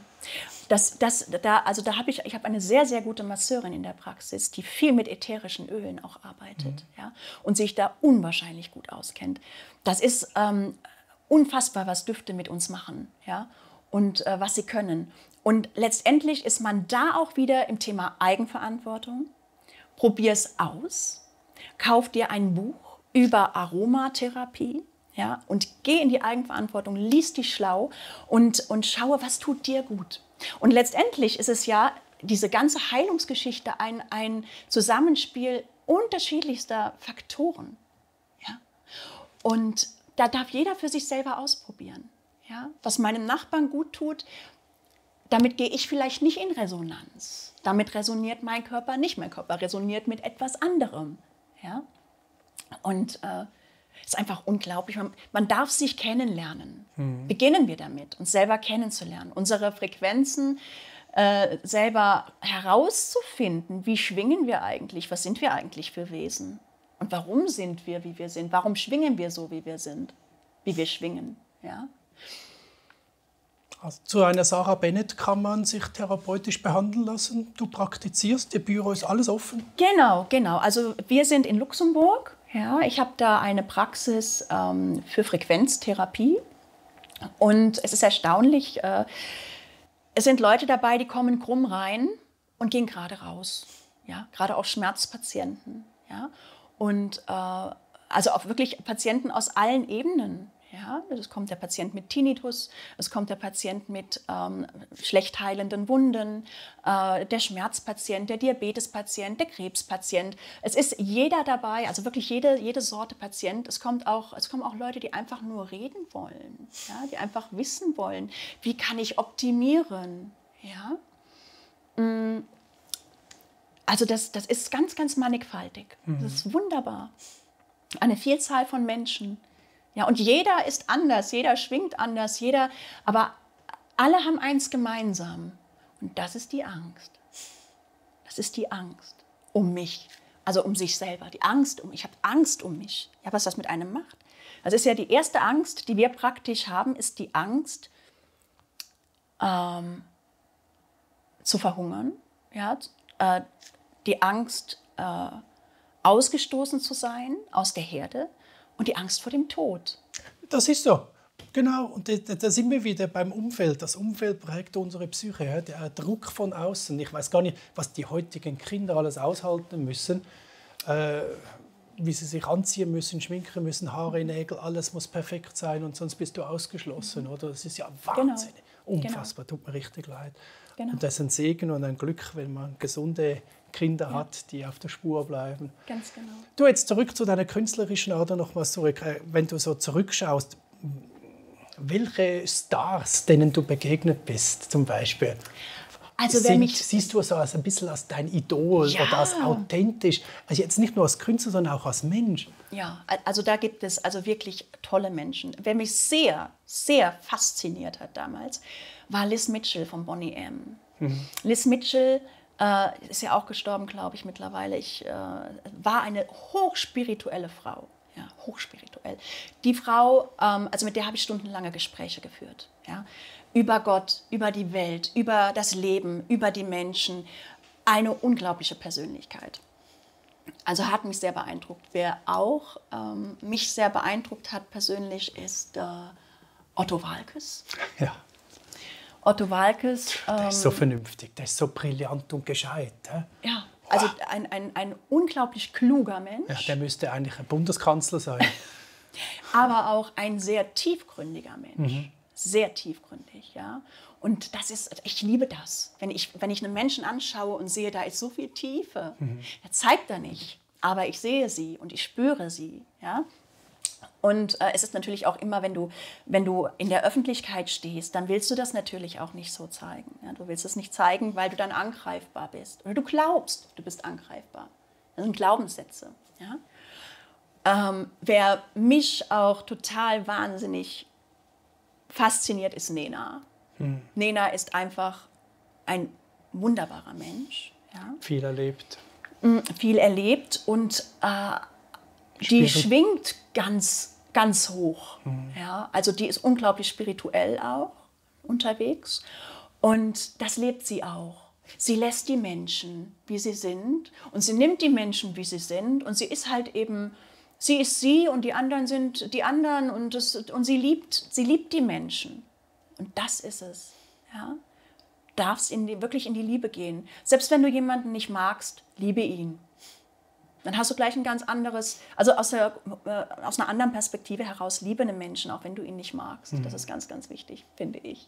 Ich habe eine sehr, sehr gute Masseurin in der Praxis, die viel mit ätherischen Ölen auch arbeitet, ja, und sich da unwahrscheinlich gut auskennt. Das ist unfassbar, was Düfte mit uns machen, ja, und was sie können. Und letztendlich ist man da auch wieder im Thema Eigenverantwortung. Probier es aus, kauf dir ein Buch über Aromatherapie, ja, und geh in die Eigenverantwortung, lies dich schlau und schaue, was tut dir gut. Und letztendlich ist es ja diese ganze Heilungsgeschichte ein Zusammenspiel unterschiedlichster Faktoren. Ja. Und da darf jeder für sich selber ausprobieren. Ja. Was meinem Nachbarn gut tut, damit gehe ich vielleicht nicht in Resonanz. Damit resoniert mein Körper nicht. Mein Körper resoniert mit etwas anderem. Ja? Und es ist einfach unglaublich. Man darf sich kennenlernen. Beginnen wir damit, uns selber kennenzulernen. Unsere Frequenzen selber herauszufinden. Wie schwingen wir eigentlich? Was sind wir eigentlich für Wesen? Und warum sind wir, wie wir sind? Warum schwingen wir so, wie wir sind? Wie wir schwingen. Ja? Also zu einer Sarah Bennett kann man sich therapeutisch behandeln lassen. Du praktizierst, ihr Büro ist alles offen? Genau. Also wir sind in Luxemburg. Ja, ich habe da eine Praxis für Frequenztherapie. Und es ist erstaunlich, es sind Leute dabei, die kommen krumm rein und gehen gerade raus. Ja, gerade auch Schmerzpatienten. Ja? Und also auch wirklich Patienten aus allen Ebenen. Ja, es kommt der Patient mit Tinnitus, es kommt der Patient mit schlecht heilenden Wunden, der Schmerzpatient, der Diabetespatient, der Krebspatient. Es ist jeder dabei, also wirklich jede Sorte Patient. Es kommen auch Leute, die einfach nur reden wollen, ja, die einfach wissen wollen, wie kann ich optimieren. Ja? Also das ist ganz, ganz mannigfaltig. Das ist wunderbar. Eine Vielzahl von Menschen. Ja, und jeder ist anders, jeder schwingt anders, aber alle haben eins gemeinsam. Und das ist die Angst. Das ist die Angst um mich, also um sich selber. Die Angst ich habe Angst um mich. Ja, was das mit einem macht. Das ist ja die erste Angst, die wir praktisch haben, ist die Angst zu verhungern. Ja, die Angst ausgestoßen zu sein aus der Herde. Und die Angst vor dem Tod. Das ist so. Genau. Und da sind wir wieder beim Umfeld. Das Umfeld prägt unsere Psyche. Ja? Der Druck von außen. Ich weiß gar nicht, was die heutigen Kinder alles aushalten müssen. Wie sie sich anziehen müssen, schminken müssen, Haare, Nägel, alles muss perfekt sein und sonst bist du ausgeschlossen. Oder? Das ist ja Wahnsinn. Genau. Unfassbar. Tut mir richtig leid. Genau. Und das ist ein Segen und ein Glück, wenn man gesunde Kinder hat, die auf der Spur bleiben. Ganz genau. Du, jetzt zurück zu deiner künstlerischen Ader nochmals zurück. Wenn du so zurückschaust, welche Stars, denen du begegnet bist, zum Beispiel, also siehst du so als ein bisschen als dein Idol oder als authentisch, also jetzt nicht nur als Künstler, sondern auch als Mensch? Ja, also da gibt es also wirklich tolle Menschen. Wer mich sehr, sehr fasziniert hat damals, war Liz Mitchell von Boney M. Liz Mitchell ist ja auch gestorben, glaube ich, mittlerweile. War eine hochspirituelle Frau. Ja, hochspirituell. Die Frau, also mit der habe ich stundenlange Gespräche geführt. Ja, über Gott, über die Welt, über das Leben, über die Menschen. Eine unglaubliche Persönlichkeit. Also hat mich sehr beeindruckt. Wer auch mich sehr beeindruckt hat persönlich, ist Otto Waalkes. Ja. Otto Waalkes. Der ist so vernünftig, der ist so brillant und gescheit. Ja, also ein unglaublich kluger Mensch. Ja, der müsste eigentlich ein Bundeskanzler sein. Aber auch ein sehr tiefgründiger Mensch. Sehr tiefgründig, ja. Und das ist, ich liebe das. Wenn ich einen Menschen anschaue und sehe, da ist so viel Tiefe, er zeigt er nicht, aber ich sehe sie und ich spüre sie, ja. Und es ist natürlich auch immer, wenn du in der Öffentlichkeit stehst, dann willst du das natürlich auch nicht so zeigen. Ja? Du willst es nicht zeigen, weil du dann angreifbar bist. Oder du glaubst, du bist angreifbar. Das sind Glaubenssätze. Ja? Wer mich auch total wahnsinnig fasziniert, ist Nena. Nena ist einfach ein wunderbarer Mensch. Ja? Viel erlebt. Viel erlebt und die schwingt ganz, ganz hoch. Ja? Also die ist unglaublich spirituell auch unterwegs und das lebt sie auch. Sie lässt die Menschen, wie sie sind und sie nimmt die Menschen, wie sie sind und sie ist halt eben, sie ist sie und die anderen sind die anderen und sie liebt die Menschen. Und das ist es. Ja? Du darfst wirklich in die Liebe gehen. Selbst wenn du jemanden nicht magst, liebe ihn. Dann hast du gleich ein ganz anderes, also aus einer anderen Perspektive heraus, liebe einen Menschen, auch wenn du ihn nicht magst. Das ist ganz, ganz wichtig, finde ich.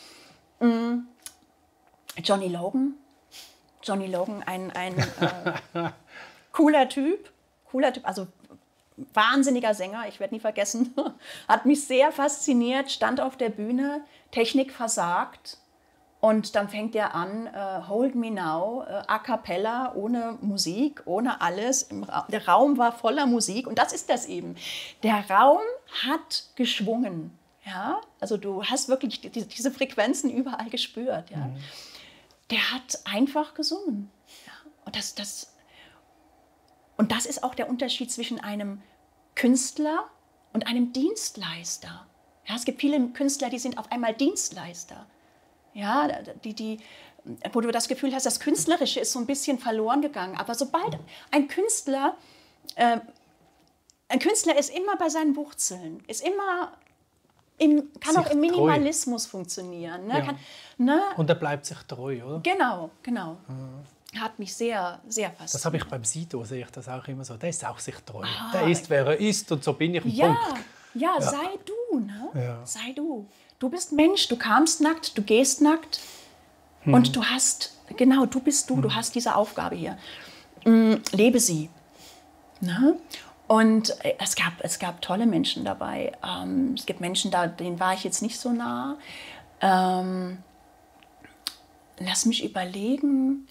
Johnny Logan, ein cooler Typ, also wahnsinniger Sänger, ich werde nie vergessen, hat mich sehr fasziniert, stand auf der Bühne, Technik versagt und dann fängt er an, Hold Me Now, a cappella, ohne Musik, ohne alles. Der Raum war voller Musik und das ist das eben. Der Raum hat geschwungen. Ja? Also du hast wirklich diese Frequenzen überall gespürt. Ja? Der hat einfach gesungen. Ja? Und das ist auch der Unterschied zwischen einem Künstler und einem Dienstleister. Ja, es gibt viele Künstler, die sind auf einmal Dienstleister. Ja, wo du das Gefühl hast, das Künstlerische ist so ein bisschen verloren gegangen. Aber sobald ein Künstler ist immer bei seinen Wurzeln, kann auch im Minimalismus funktionieren. Ne? Ja. Und er bleibt sich treu, oder? Genau. Hat mich sehr, sehr fasziniert. Das habe ich beim Sido, sehe ich das auch immer so. Der ist auch sich treu. Der ist, wer er ist und so bin ich. Punkt. Ja, sei du. Ne? Ja. Sei du. Du bist Mensch, du kamst nackt, du gehst nackt und du hast, genau, du bist du, du hast diese Aufgabe hier. Lebe sie. Ne? Und es gab tolle Menschen dabei. Es gibt Menschen, denen war ich jetzt nicht so nah. Lass mich überlegen.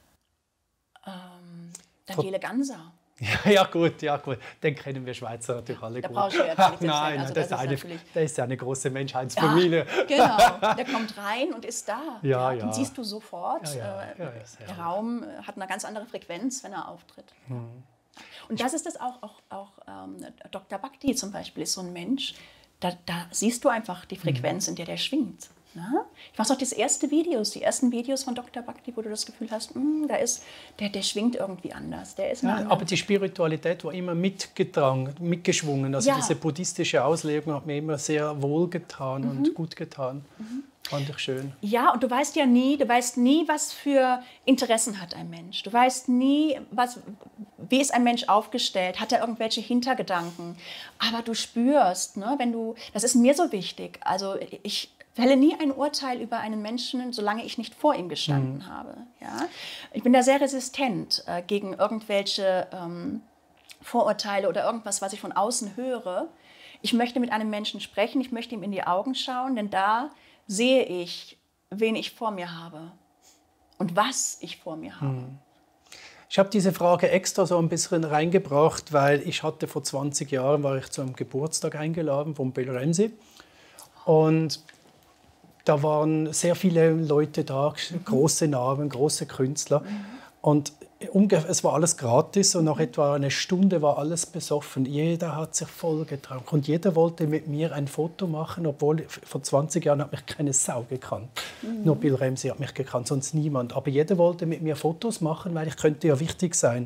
Daniele Ganser. Ja gut. Den kennen wir Schweizer natürlich alle gut. Da brauchst du ja gar nicht Nein, also das ist ja eine große Menschheitsfamilie. Ja, genau, der kommt rein und ist da. Ja. Den siehst du sofort. Der Raum hat eine ganz andere Frequenz, wenn er auftritt. Und das ist das auch Dr. Bhakti zum Beispiel ist so ein Mensch, da siehst du einfach die Frequenz, in der der schwingt. Na? Ich weiß noch die ersten Videos von Dr. Bhakti, wo du das Gefühl hast, der schwingt irgendwie anders. Der ist aber die Spiritualität war immer mitgeschwungen. Also diese buddhistische Auslegung hat mir immer sehr wohlgetan und gut getan. Fand ich schön. Ja, und du weißt nie, was für Interessen hat ein Mensch. Du weißt nie, wie ist ein Mensch aufgestellt, hat er irgendwelche Hintergedanken. Aber du spürst, ne, das ist mir so wichtig. Also ich fälle nie ein Urteil über einen Menschen, solange ich nicht vor ihm gestanden habe. Ja? Ich bin da sehr resistent gegen irgendwelche Vorurteile oder irgendwas, was ich von außen höre. Ich möchte mit einem Menschen sprechen, ich möchte ihm in die Augen schauen, denn da sehe ich, wen ich vor mir habe und was ich vor mir habe. Ich habe diese Frage extra so ein bisschen reingebracht, weil ich hatte vor 20 Jahren, war ich zu einem Geburtstag eingeladen von Bill Ramsey und da waren sehr viele Leute da, große Namen, große Künstler. Und es war alles gratis und nach etwa einer Stunde war alles besoffen. Jeder hat sich vollgetrunken und jeder wollte mit mir ein Foto machen, obwohl vor 20 Jahren hat mich keine Sau gekannt. Nur Bill Ramsey hat mich gekannt, sonst niemand. Aber jeder wollte mit mir Fotos machen, weil ich könnte ja wichtig sein.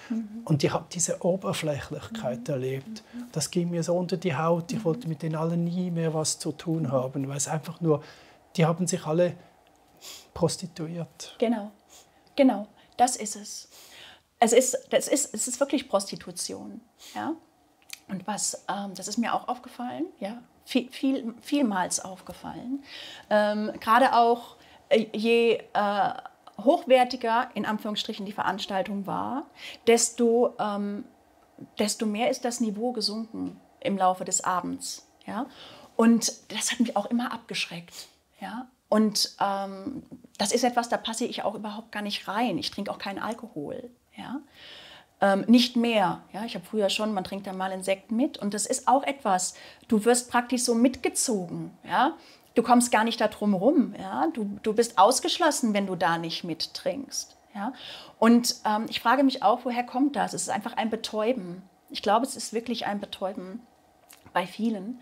Und ich habe diese Oberflächlichkeit erlebt. Das ging mir so unter die Haut. Ich wollte mit denen allen nie mehr was zu tun haben, weil es einfach nur, die haben sich alle prostituiert. Genau, das ist es. Es ist wirklich Prostitution. Ja? Und das ist mir auch aufgefallen, ja? Vielmals aufgefallen. Gerade auch, je hochwertiger in Anführungsstrichen die Veranstaltung war, desto mehr ist das Niveau gesunken im Laufe des Abends. Ja? Und das hat mich auch immer abgeschreckt. Ja? Und das ist etwas, da passe ich auch überhaupt gar nicht rein. Ich trinke auch keinen Alkohol. Ja? Nicht mehr. Ja? Ich habe früher schon, man trinkt da mal einen Sekt mit. Und das ist auch etwas, du wirst praktisch so mitgezogen. Ja? Du kommst gar nicht da drum rum. Ja? Du bist ausgeschlossen, wenn du da nicht mittrinkst. Ja? Und ich frage mich auch, woher kommt das? Es ist einfach ein Betäuben. Ich glaube, es ist wirklich ein Betäuben bei vielen,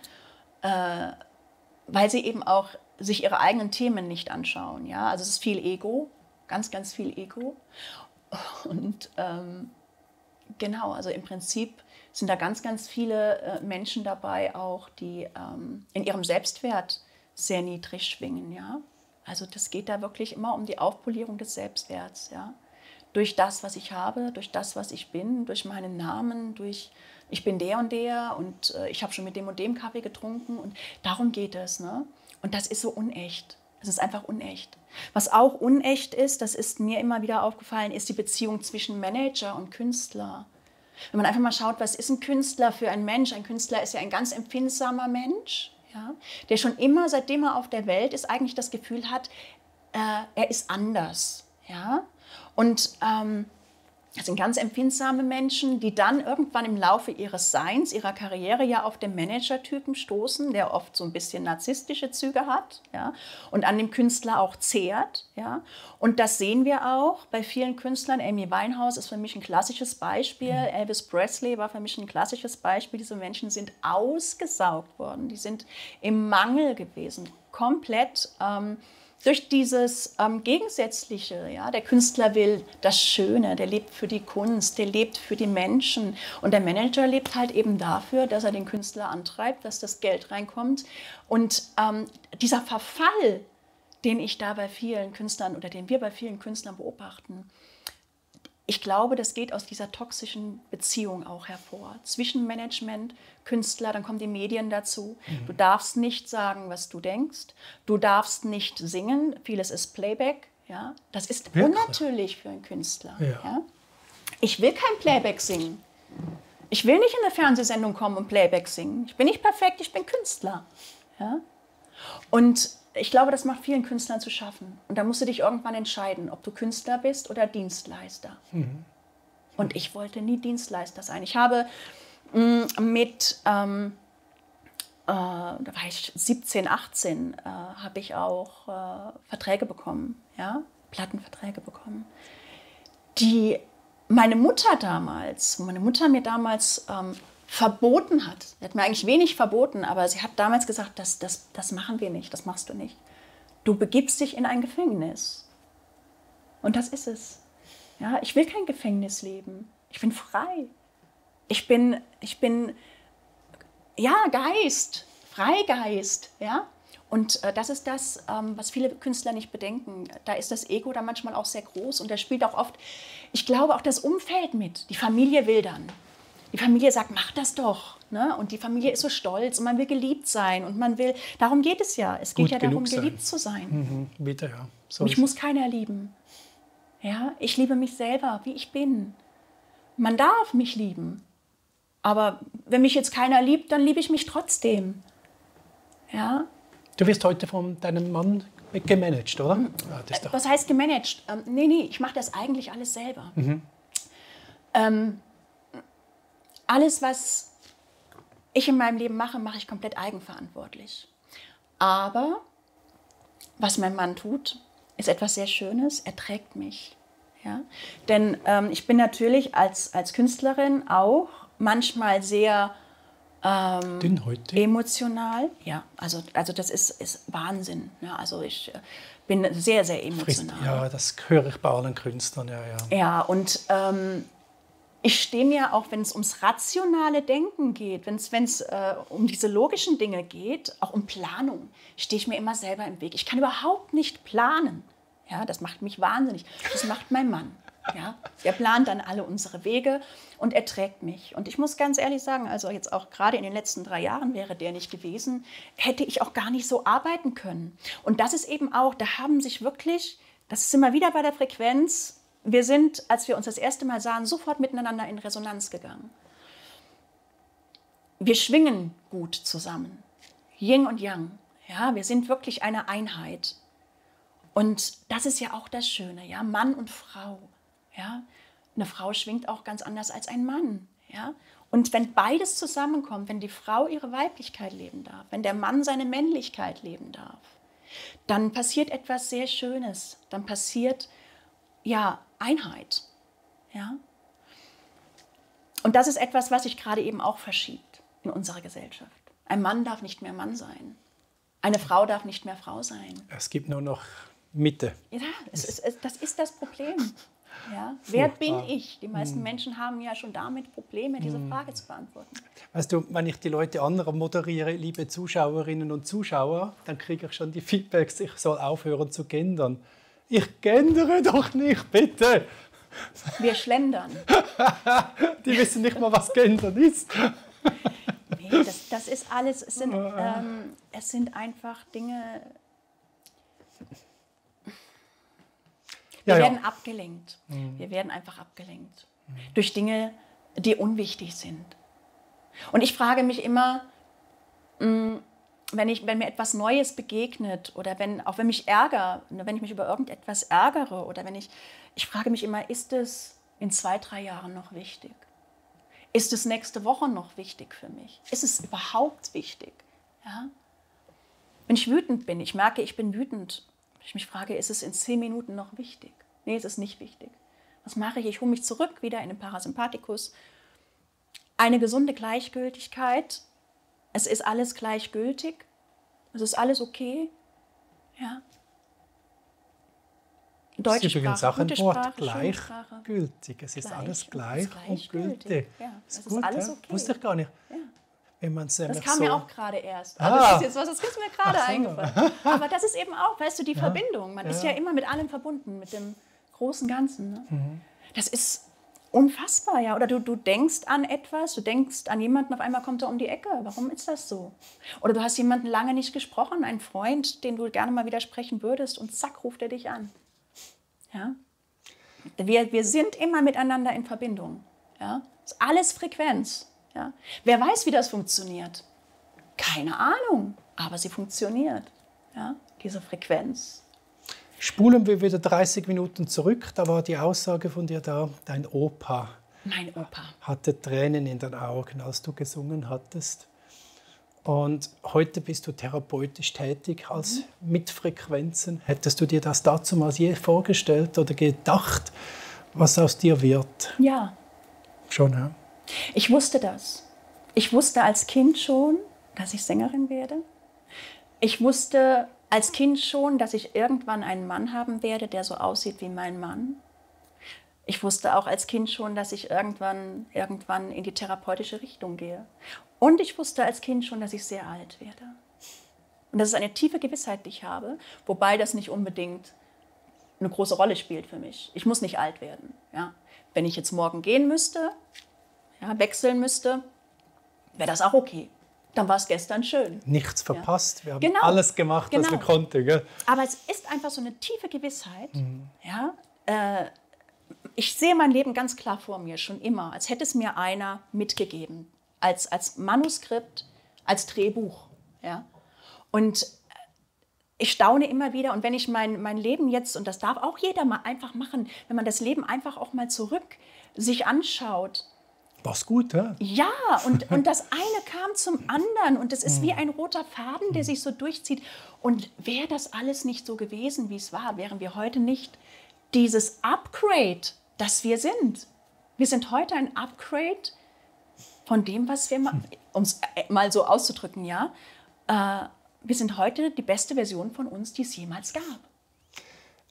weil sie eben auch sich ihre eigenen Themen nicht anschauen. Ja? Also es ist viel Ego, ganz, ganz viel Ego. Und genau, also im Prinzip sind da ganz, ganz viele Menschen dabei auch, die in ihrem Selbstwert sehr niedrig schwingen. Ja? Also das geht da wirklich immer um die Aufpolierung des Selbstwerts. Ja? Durch das, was ich habe, durch das, was ich bin, durch meinen Namen, durch ich bin der und ich habe schon mit dem und dem Kaffee getrunken. Und darum geht es. Ne? Und das ist so unecht. Es ist einfach unecht. Was auch unecht ist, das ist mir immer wieder aufgefallen, ist die Beziehung zwischen Manager und Künstler. Wenn man einfach mal schaut, was ist ein Künstler für ein Mensch? Ein Künstler ist ja ein ganz empfindsamer Mensch, ja, der schon immer, seitdem er auf der Welt ist, eigentlich das Gefühl hat, er ist anders. Ja? Und das sind ganz empfindsame Menschen, die dann irgendwann im Laufe ihres Seins, ihrer Karriere ja auf den Manager-Typen stoßen, der oft so ein bisschen narzisstische Züge hat, ja, und an dem Künstler auch zehrt. Ja. Und das sehen wir auch bei vielen Künstlern. Amy Winehouse ist für mich ein klassisches Beispiel. Elvis Presley war für mich ein klassisches Beispiel. Diese Menschen sind ausgesaugt worden. Die sind im Mangel gewesen, komplett durch dieses Gegensätzliche. Ja? Der Künstler will das Schöne, der lebt für die Kunst, der lebt für die Menschen. Und der Manager lebt halt eben dafür, dass er den Künstler antreibt, dass das Geld reinkommt. Und dieser Verfall, den ich da bei vielen Künstlern oder den wir bei vielen Künstlern beobachten, ich glaube, das geht aus dieser toxischen Beziehung auch hervor. Zwischen Management, Künstler, dann kommen die Medien dazu. Du darfst nicht sagen, was du denkst. Du darfst nicht singen. Vieles ist Playback. Ja? Das ist unnatürlich für einen Künstler. Ja. Ja? Ich will kein Playback singen. Ich will nicht in eine Fernsehsendung kommen und Playback singen. Ich bin nicht perfekt, ich bin Künstler. Ja? Und ich glaube, das macht vielen Künstlern zu schaffen. Und da musst du dich irgendwann entscheiden, ob du Künstler bist oder Dienstleister. Und ich wollte nie Dienstleister sein. Ich habe da war ich 17, 18, habe ich auch Verträge bekommen, ja? Plattenverträge bekommen, die meine Mutter mir damals verboten hat. Sie hat mir eigentlich wenig verboten, aber sie hat damals gesagt, das machen wir nicht, das machst du nicht. Du begibst dich in ein Gefängnis. Und das ist es. Ja, ich will kein Gefängnisleben. Ich bin frei. Ich bin ja, Geist, Freigeist. Ja? Und das ist das, was viele Künstler nicht bedenken. Da ist das Ego dann manchmal auch sehr groß und da spielt auch oft, ich glaube, auch das Umfeld mit. Die Familie will dann. Die Familie sagt, mach das doch. Ne? Und die Familie ist so stolz und man will geliebt sein. Und man will, darum geht es ja. Es geht ja darum, geliebt zu sein. Bitte, ja. So mich muss keiner lieben. Ja? Ich liebe mich selber, wie ich bin. Man darf mich lieben. Aber wenn mich jetzt keiner liebt, dann liebe ich mich trotzdem. Ja? Du wirst heute von deinem Mann gemanagt, oder? Ja, was heißt gemanagt? Nee, ich mache das eigentlich alles selber. Alles, was ich in meinem Leben mache, mache ich komplett eigenverantwortlich. Aber was mein Mann tut, ist etwas sehr Schönes. Er trägt mich. Ja? Denn ich bin natürlich als Künstlerin auch manchmal sehr emotional. Ja, also das ist Wahnsinn. Ja, also ich bin sehr, sehr emotional. Ja, das höre ich bei allen Künstlern. Ja. Ja, und ich stehe mir, auch wenn es ums rationale Denken geht, wenn es um diese logischen Dinge geht, auch um Planung, stehe ich mir immer selber im Weg. Ich kann überhaupt nicht planen. Ja, das macht mich wahnsinnig. Das macht mein Mann. Ja, er plant dann alle unsere Wege und er trägt mich. Und ich muss ganz ehrlich sagen, also jetzt auch gerade in den letzten 3 Jahren wäre der nicht gewesen, hätte ich auch gar nicht so arbeiten können. Und das ist eben auch, da haben sich wirklich, das sind wir wieder bei der Frequenz, wir sind, als wir uns das erste Mal sahen, sofort miteinander in Resonanz gegangen. Wir schwingen gut zusammen, Yin und Yang. Ja, wir sind wirklich eine Einheit. Und das ist ja auch das Schöne, ja, Mann und Frau. Ja, eine Frau schwingt auch ganz anders als ein Mann. Ja? Und wenn beides zusammenkommt, wenn die Frau ihre Weiblichkeit leben darf, wenn der Mann seine Männlichkeit leben darf, dann passiert etwas sehr Schönes. Dann passiert ja Einheit. Ja? Und das ist etwas, was sich gerade eben auch verschiebt in unserer Gesellschaft. Ein Mann darf nicht mehr Mann sein. Eine Frau darf nicht mehr Frau sein. Es gibt nur noch Mitte. Ja, das ist das Problem. Ja? Wer bin ich? Die meisten Menschen haben ja schon damit Probleme, diese Frage zu beantworten. Weißt du, wenn ich die Leute anderer moderiere, liebe Zuschauerinnen und Zuschauer, dann kriege ich schon die Feedbacks, ich soll aufhören zu gendern. Ich gendere doch nicht, bitte! Wir schlendern. Die wissen nicht mal, was Gendern ist. Nee, das ist alles, es sind einfach Dinge... Wir werden abgelenkt. Wir werden einfach abgelenkt. Durch Dinge, die unwichtig sind. Und ich frage mich immer, wenn mir etwas Neues begegnet oder wenn ich mich über irgendetwas ärgere oder ich frage mich immer, ist es in 2, 3 Jahren noch wichtig? Ist es nächste Woche noch wichtig für mich? Ist es überhaupt wichtig? Ja? Wenn ich wütend bin, ich merke, ich bin wütend, ich mich frage, ist es in 10 Minuten noch wichtig? Nee, es ist nicht wichtig. Was mache ich? Ich hole mich zurück, wieder in den Parasympathikus. Eine gesunde Gleichgültigkeit. Es ist alles gleichgültig. Es ist alles okay. Ja. Deutsche das ist übrigens Sprache, auch ein gute Wort, Sprache, gleichgültig. Es ist alles gleich und gültig. Ja, es ist gut, alles ja? okay. Wusste ich gar nicht. Ja. Wenn man's Das kam so mir auch gerade erst. Also das ist jetzt was, das ist mir gerade eingefallen. Aber das ist eben auch, weißt du, die Verbindung. Man ist ja immer mit allem verbunden, mit dem großen Ganzen. Ne? Das ist unfassbar, ja. Oder du denkst an etwas, du denkst an jemanden, auf einmal kommt er um die Ecke. Warum ist das so? Oder du hast jemanden lange nicht gesprochen, einen Freund, den du gerne mal widersprechen würdest und zack, ruft er dich an. Ja? Wir sind immer miteinander in Verbindung. Ja? Das ist alles Frequenz. Ja? Wer weiß, wie das funktioniert? Keine Ahnung, aber sie funktioniert. Ja? Diese Frequenz. Spulen wir wieder 30 Minuten zurück. Da war die Aussage von dir da, dein Opa. Mein Opa. Hatte Tränen in den Augen, als du gesungen hattest. Und heute bist du therapeutisch tätig als mit Frequenzen. Hättest du dir das damals je vorgestellt oder gedacht, was aus dir wird? Ja. Schon, ja? Ich wusste das. Ich wusste als Kind schon, dass ich Sängerin werde. Ich wusste als Kind schon, dass ich irgendwann einen Mann haben werde, der so aussieht wie mein Mann. Ich wusste auch als Kind schon, dass ich irgendwann in die therapeutische Richtung gehe. Und ich wusste als Kind schon, dass ich sehr alt werde. Und das ist eine tiefe Gewissheit, die ich habe, wobei das nicht unbedingt eine große Rolle spielt für mich. Ich muss nicht alt werden. Ja? Wenn ich jetzt morgen gehen müsste, wechseln müsste, wäre das auch okay. Dann war es gestern schön. Nichts verpasst. Ja. Wir haben alles gemacht, was wir konnten. Gell? Aber es ist einfach so eine tiefe Gewissheit. Ja? Ich sehe mein Leben ganz klar vor mir, schon immer, als hätte es mir einer mitgegeben. Als Manuskript, als Drehbuch. Ja? Und ich staune immer wieder. Und wenn ich mein Leben jetzt, und das darf auch jeder mal einfach machen, wenn man das Leben einfach auch mal zurück sich anschaut. War's gut, ja? Ja, und das eine kam zum anderen. Und es ist wie ein roter Faden, der sich so durchzieht. Und wäre das alles nicht so gewesen, wie es war, wären wir heute nicht dieses Upgrade, das wir sind. Wir sind heute ein Upgrade von dem, was wir, um es mal so auszudrücken, ja, wir sind heute die beste Version von uns, die es jemals gab.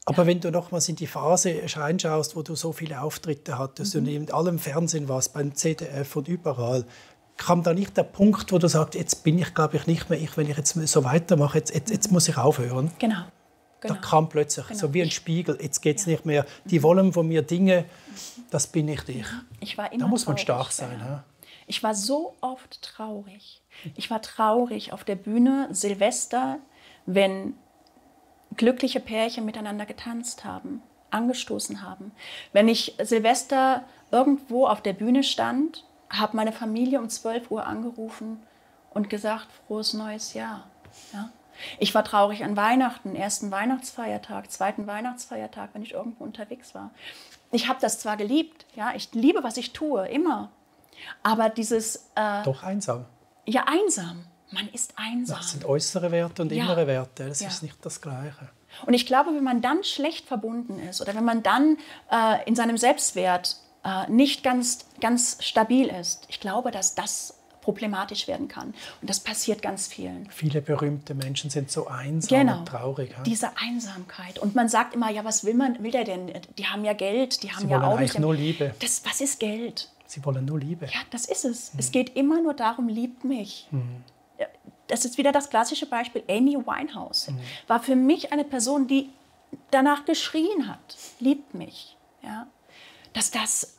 Aber wenn du nochmals in die Phase reinschaust, wo du so viele Auftritte hattest und in allem Fernsehen warst, beim ZDF und überall, kam da nicht der Punkt, wo du sagst, jetzt bin ich, glaube ich, nicht mehr ich, wenn ich jetzt so weitermache, jetzt muss ich aufhören? Genau. Da kam plötzlich so wie ein Spiegel, jetzt geht es nicht mehr. Die wollen von mir Dinge, das bin nicht ich. Ich war immer da muss man traurig, stark sein. Ja. Ich war so oft traurig. Ich war traurig auf der Bühne, Silvester, wenn glückliche Pärchen miteinander getanzt haben, angestoßen haben. Wenn ich Silvester irgendwo auf der Bühne stand, habe meine Familie um 12 Uhr angerufen und gesagt, frohes neues Jahr. Ja? Ich war traurig an Weihnachten, ersten Weihnachtsfeiertag, zweiten Weihnachtsfeiertag, wenn ich irgendwo unterwegs war. Ich habe das zwar geliebt, ja, ich liebe, was ich tue, immer. Aber dieses... Doch einsam. Ja, einsam. Man ist einsam. Das sind äußere Werte und innere Werte. Das ist nicht das Gleiche. Und ich glaube, wenn man dann schlecht verbunden ist oder wenn man dann in seinem Selbstwert nicht ganz stabil ist, ich glaube, dass das problematisch werden kann. Und das passiert ganz vielen. Viele berühmte Menschen sind so einsam und traurig. Genau, diese Einsamkeit. Und man sagt immer, ja, was will der denn? Die haben ja Geld, die haben ja wollen auch... eigentlich nur Liebe. Was ist Geld? Sie wollen nur Liebe. Ja, das ist es. Es geht immer nur darum, liebt mich. Das ist wieder das klassische Beispiel. Amy Winehouse war für mich eine Person, die danach geschrien hat, liebt mich. Ja? Das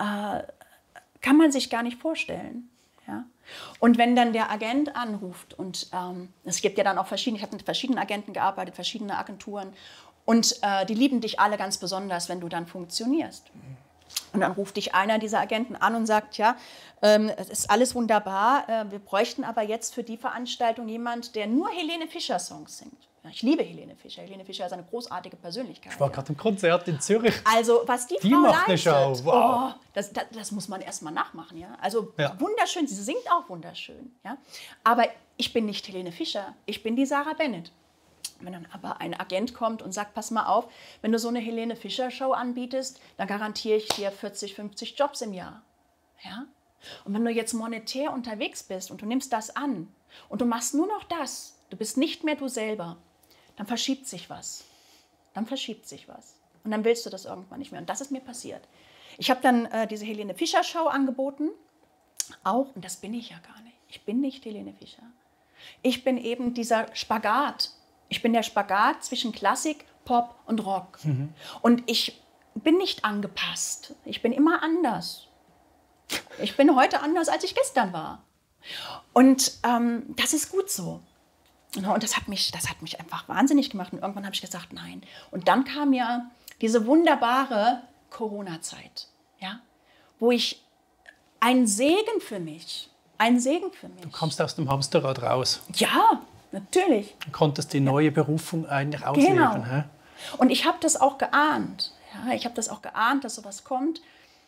kann man sich gar nicht vorstellen. Ja? Und wenn dann der Agent anruft, und es gibt ja dann auch verschiedene, ich habe mit verschiedenen Agenten gearbeitet, verschiedene Agenturen, und die lieben dich alle ganz besonders, wenn du dann funktionierst. Und dann ruft dich einer dieser Agenten an und sagt, ja, es ist alles wunderbar, wir bräuchten aber jetzt für die Veranstaltung jemand, der nur Helene Fischer-Songs singt. Ja, ich liebe Helene Fischer. Helene Fischer ist eine großartige Persönlichkeit. Ich war gerade im Konzert in Zürich. Also, was die Frau macht eine leistet, Show. Wow. das muss man erst mal nachmachen. Ja? Also, wunderschön, sie singt auch wunderschön. Ja? Aber ich bin nicht Helene Fischer, ich bin die Sarah Bennett. Wenn dann aber ein Agent kommt und sagt, pass mal auf, wenn du so eine Helene Fischer-Show anbietest, dann garantiere ich dir 40, 50 Jobs im Jahr. Ja? Und wenn du jetzt monetär unterwegs bist und du nimmst das an und du machst nur noch das, du bist nicht mehr du selber, dann verschiebt sich was. Dann verschiebt sich was. Und dann willst du das irgendwann nicht mehr. Und das ist mir passiert. Ich habe dann diese Helene Fischer-Show angeboten. Auch, und das bin ich ja gar nicht. Ich bin nicht Helene Fischer. Ich bin eben dieser Spagat. Ich bin der Spagat zwischen Klassik, Pop und Rock. Und ich bin nicht angepasst. Ich bin immer anders. Ich bin heute anders, als ich gestern war. Und das ist gut so. Und das hat mich einfach wahnsinnig gemacht. Und irgendwann habe ich gesagt, nein. Und dann kam ja diese wunderbare Corona-Zeit, ja, wo ich ein Segen für mich. Du kommst aus dem Hamsterrad raus. Ja, natürlich. Du konntest die neue Berufung eigentlich ausleben. Genau. Hä? Und ich habe das auch geahnt. Ja, ich habe das auch geahnt, dass sowas kommt.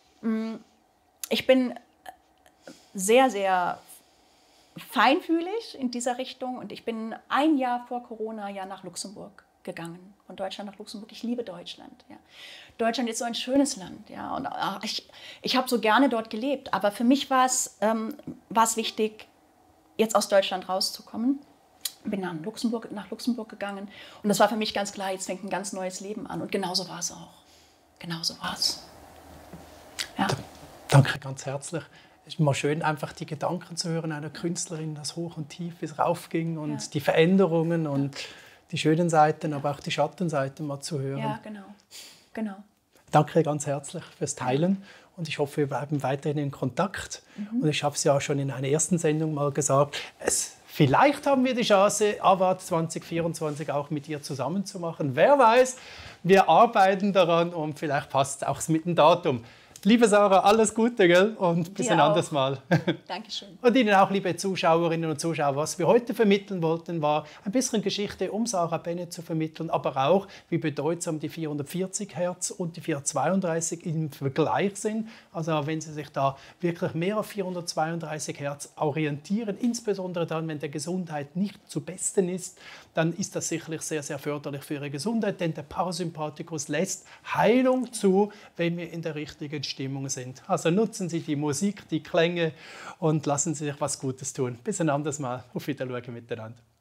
Ich bin sehr, sehr feinfühlig in dieser Richtung. Und ich bin ein Jahr vor Corona ja nach Luxemburg gegangen. Von Deutschland nach Luxemburg. Ich liebe Deutschland. Ja. Deutschland ist so ein schönes Land. Ja. Und ich habe so gerne dort gelebt. Aber für mich war es wichtig, jetzt aus Deutschland rauszukommen. Bin nach Luxemburg gegangen. Und das war für mich ganz klar, jetzt fängt ein ganz neues Leben an. Und genauso war es auch. Genauso war es. Ja. Danke ganz herzlich. Es ist immer schön, einfach die Gedanken zu hören einer Künstlerin, das Hoch und Tief, wie es raufging und die Veränderungen und die schönen Seiten, aber auch die Schattenseiten mal zu hören. Ja, genau. Danke ganz herzlich fürs Teilen und ich hoffe, wir bleiben weiterhin in Kontakt. Und ich habe es ja auch schon in einer ersten Sendung mal gesagt, vielleicht haben wir die Chance, Award 2024 auch mit dir zusammen zu machen. Wer weiß, wir arbeiten daran und vielleicht passt es auch mit dem Datum. Liebe Sarah, alles Gute, gell? Und bis ein anderes Mal. Dankeschön. Und Ihnen auch, liebe Zuschauerinnen und Zuschauer, was wir heute vermitteln wollten, war ein bisschen Geschichte, um Sarah Bennett zu vermitteln, aber auch, wie bedeutsam die 440 Hertz und die 432 im Vergleich sind. Also wenn Sie sich da wirklich mehr auf 432 Hertz orientieren, insbesondere dann, wenn der Gesundheit nicht zu besten ist, dann ist das sicherlich sehr, sehr förderlich für Ihre Gesundheit, denn der Parasympathikus lässt Heilung zu, wenn wir in der richtigen Stimmung sind. Also nutzen Sie die Musik, die Klänge und lassen Sie sich was Gutes tun. Bis ein anderes Mal. Auf Wiedersehen miteinander.